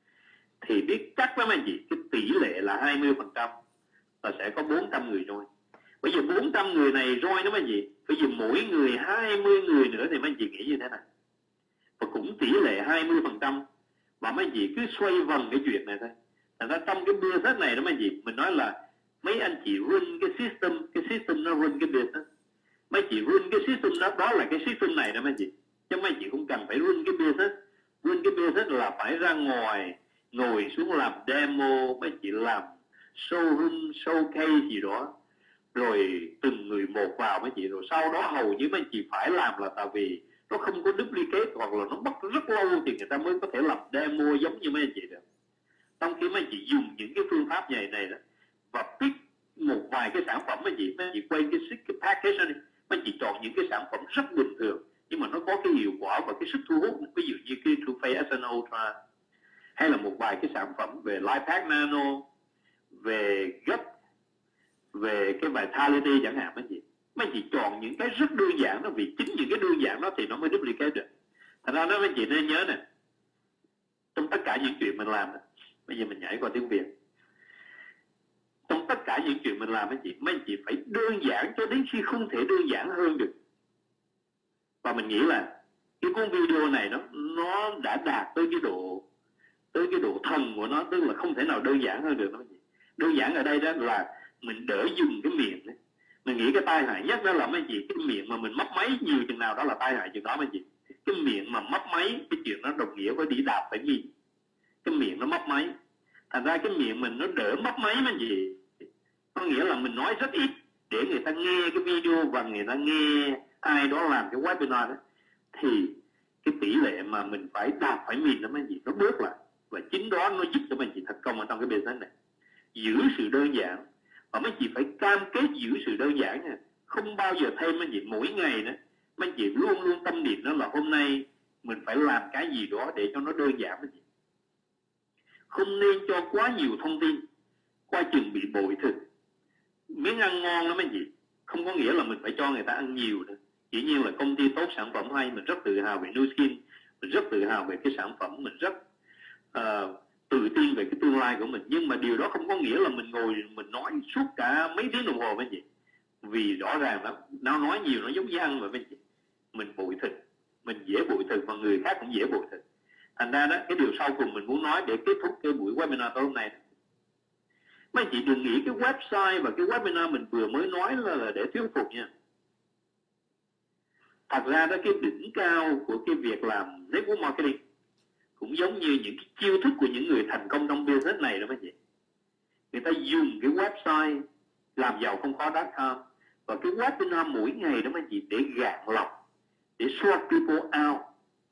thì biết chắc với mấy anh chị cái tỷ lệ là hai mươi phần trăm là sẽ có bốn trăm người join. Bây giờ bốn trăm người này join đó mấy anh chị, bây giờ mỗi người hai mươi người nữa thì mấy anh chị nghĩ như thế này, và cũng tỷ lệ hai mươi phần trăm, và mấy anh chị cứ xoay vần cái chuyện này thôi. Thành ra trong cái business này đó mấy anh chị, mình nói là mấy anh chị run cái system, cái system nó run cái business. Mấy anh chị run cái system đó, đó là cái system này đó mấy anh chị, chứ mấy anh chị không cần phải run cái business. Run cái business là phải ra ngoài, ngồi xuống làm demo, mấy anh chị làm showroom, showcase gì đó, rồi từng người một vào mấy chị, rồi sau đó hầu như mấy anh chị phải làm, là tại vì nó không có duplicate, hoặc là nó mất rất lâu thì người ta mới có thể làm demo giống như mấy anh chị được. Trong khi mấy anh chị dùng những cái phương pháp này này đó, và pick một vài cái sản phẩm mấy anh chị, mấy anh chị quay cái, cái package này, mấy anh chị chọn những cái sản phẩm rất bình thường nhưng mà nó có cái hiệu quả và cái sức thu hút, ví dụ như cái True Face ét en Ultra, hay là một vài cái sản phẩm về Life Pack Nano, về gut, về cái vitality chẳng hạn mấy chị. Mấy chị chọn những cái rất đơn giản đó, vì chính những cái đơn giản đó thì nó mới duplicate được. Thành ra đó mấy chị nên nhớ nè, trong tất cả những chuyện mình làm, bây giờ mình nhảy qua tiếng Việt, trong tất cả những chuyện mình làm mấy chị, mấy chị phải đơn giản cho đến khi không thể đơn giản hơn được. Và mình nghĩ là cái cuốn video này nó nó đã đạt tới cái độ tới cái độ thần của nó, tức là không thể nào đơn giản hơn được đó. Đơn giản ở đây đó là mình đỡ dùng cái miệng đấy. Mình nghĩ cái tai hại nhất đó là mấy gì, cái miệng mà mình mấp máy nhiều chừng nào đó là tai hại chừng đó mấy gì. Cái miệng mà mấp máy, cái chuyện nó đồng nghĩa với đi đạp phải gì. Cái miệng nó mấp máy, thành ra cái miệng mình nó đỡ mấp máy mấy gì. Có nghĩa là mình nói rất ít để người ta nghe cái video và người ta nghe ai đó làm cái webinar đó, thì cái tỷ lệ mà mình phải đạp phải mìn đó mấy gì nó bớt lại, và chính đó nó giúp cho mình chỉ thành công ở trong cái business này. Giữ sự đơn giản, và mấy chị phải cam kết giữ sự đơn giản nha, không bao giờ thêm mấy chị. Mỗi ngày đó mấy chị luôn luôn tâm niệm đó là hôm nay mình phải làm cái gì đó để cho nó đơn giản mấy chị. Không nên cho quá nhiều thông tin, qua chừng bị bội thực. Miếng ăn ngon đó mấy chị, không có nghĩa là mình phải cho người ta ăn nhiều nữa. Dĩ nhiên là công ty tốt, sản phẩm hay, mình rất tự hào về Nu Skin, mình rất tự hào về cái sản phẩm, mình rất uh, tự tin về cái tương lai của mình. Nhưng mà điều đó không có nghĩa là mình ngồi mình nói suốt cả mấy tiếng đồng hồ mấy chị. Vì rõ ràng lắm, nó nói nhiều nó giống như ăn mà mấy chị. Mình bội thực, mình dễ bội thực và người khác cũng dễ bội thực. Thành ra đó, cái điều sau cùng mình muốn nói để kết thúc cái buổi webinar tối hôm nay, mấy chị đừng nghĩ cái website và cái webinar mình vừa mới nói là, là để thuyết phục nha. Thật ra đó, cái đỉnh cao của cái việc làm network marketing cũng giống như những cái chiêu thức của những người thành công trong business này đó mấy chị. Người ta dùng cái website làm giàu không khó .com và cái webinar mỗi ngày đó mấy chị để gạn lọc, để sort people out,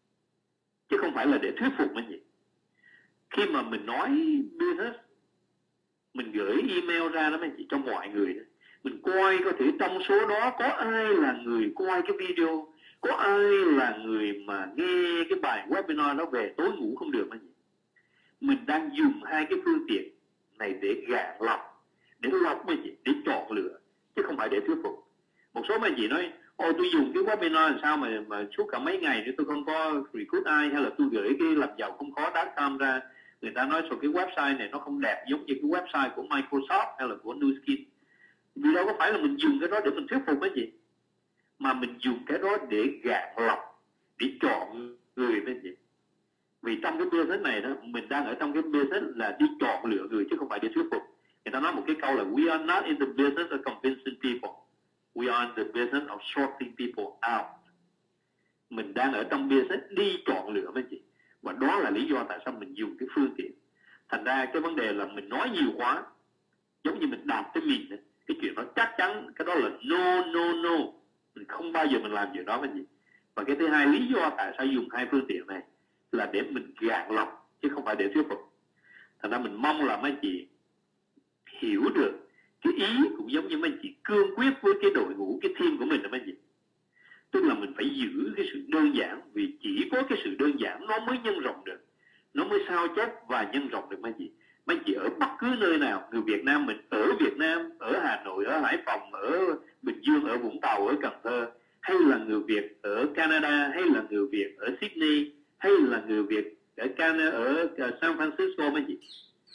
chứ không phải là để thuyết phục mấy chị. Khi mà mình nói business, mình gửi email ra đó mấy chị cho mọi người đó, mình coi có thể trong số đó có ai là người coi cái video, có ai là người mà nghe cái bài webinar đó về tối ngủ không được mấy chị. Mình đang dùng hai cái phương tiện này để gạn lọc, để lọc mấy chị, để chọn lựa, chứ không phải để thuyết phục. Một số mấy chị nói, ôi tôi dùng cái webinar làm sao mà mà suốt cả mấy ngày nữa tôi không có recruit ai, hay là tôi gửi cái làm giàu không khó .com ra, người ta nói rồi cái website này nó không đẹp giống như cái website của Microsoft hay là của Nu Skin. Vì đâu có phải là mình dùng cái đó để mình thuyết phục mấy chị, mà mình dùng cái đó để gạn lọc, để chọn người mấy chị. Vì trong cái business này đó, mình đang ở trong cái business là đi chọn lựa người chứ không phải đi thuyết phục. Người ta nói một cái câu là we are not in the business of convincing people, we are in the business of sorting people out. Mình đang ở trong business đi chọn lựa mấy chị. Và đó là lý do tại sao mình dùng cái phương tiện. Thành ra cái vấn đề là mình nói nhiều quá, giống như mình đạp cái mìn này. Cái chuyện đó chắc chắn, cái đó là no, no, no. Mình không bao giờ mình làm chuyện đó mấy chị. Và cái thứ hai, lý do tại sao dùng hai phương tiện này là để mình gạn lọc, chứ không phải để thuyết phục. Thành ra mình mong là mấy chị hiểu được cái ý, cũng giống như mấy chị cương quyết với cái đội ngũ, cái team của mình là mấy chị. Tức là mình phải giữ cái sự đơn giản, vì chỉ có cái sự đơn giản nó mới nhân rộng được, nó mới sao chép và nhân rộng được mấy chị. Mấy chị ở bất cứ nơi nào, người Việt Nam mình ở Việt Nam, ở Hà Nội, ở Hải Phòng, ở Bình Dương, ở Vũng Tàu, ở Cần Thơ, hay là người Việt ở Canada, hay là người Việt ở Sydney, hay là người Việt ở Canada, ở San Francisco mấy chị.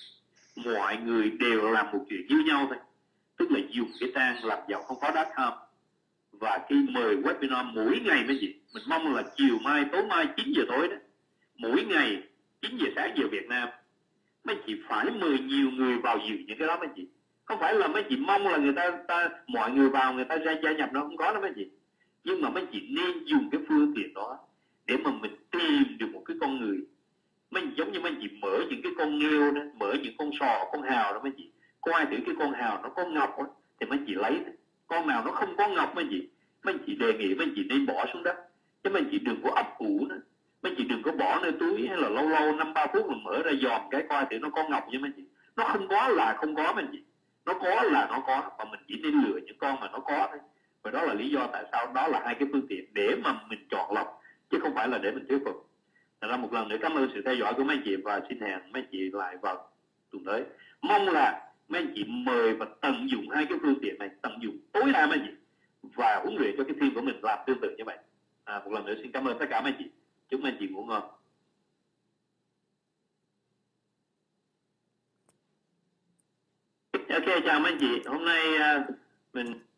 Mọi người đều làm một chuyện như nhau thôi, tức là dùng cái trang làm giàu không khó .com và cái mời webinar mỗi ngày mấy chị. Mình mong là chiều mai, tối mai chín giờ tối đó, mỗi ngày chín giờ sáng giờ Việt Nam, mấy chị phải mời nhiều người vào dự những cái đó mấy chị. Không phải là mấy chị mong là người ta, ta mọi người vào người ta ra gia nhập, nó không có đó mấy chị. Nhưng mà mấy chị nên dùng cái phương tiện đó để mà mình tìm được một cái con người. Mấy giống như mấy chị mở những cái con nghêu đó, mở những con sò, con hào đó mấy chị. Coi thử cái con hào nó có ngọc đó, thì mấy chị lấy. Con nào nó không có ngọc mấy chị, mấy chị đề nghị mấy chị nên bỏ xuống đất, chứ mấy chị đừng có ấp ủ nữa. Mấy chị đừng có bỏ nơi túi, hay là lâu lâu năm ba phút mình mở ra dòm cái coi thử nó có ngọc như mấy chị. Nó không có là không có mấy chị, nó có là nó có, và mình chỉ nên lựa những con mà nó có thôi. Và đó là lý do tại sao đó là hai cái phương tiện để mà mình chọn lọc, chứ không phải là để mình thuyết phục. Thật ra một lần nữa cảm ơn sự theo dõi của mấy chị, và xin hẹn mấy chị lại vào tuần tới. Mong là mấy anh chị mời và tận dụng hai cái phương tiện này, tận dụng tối đa mấy anh chị, và huấn luyện cho cái team của mình làm tương tự như vậy. À, một lần nữa xin cảm ơn tất cả mấy anh chị. Chúc mấy anh chị ngủ ngon. Ok, chào mấy anh chị. Hôm nay uh, mình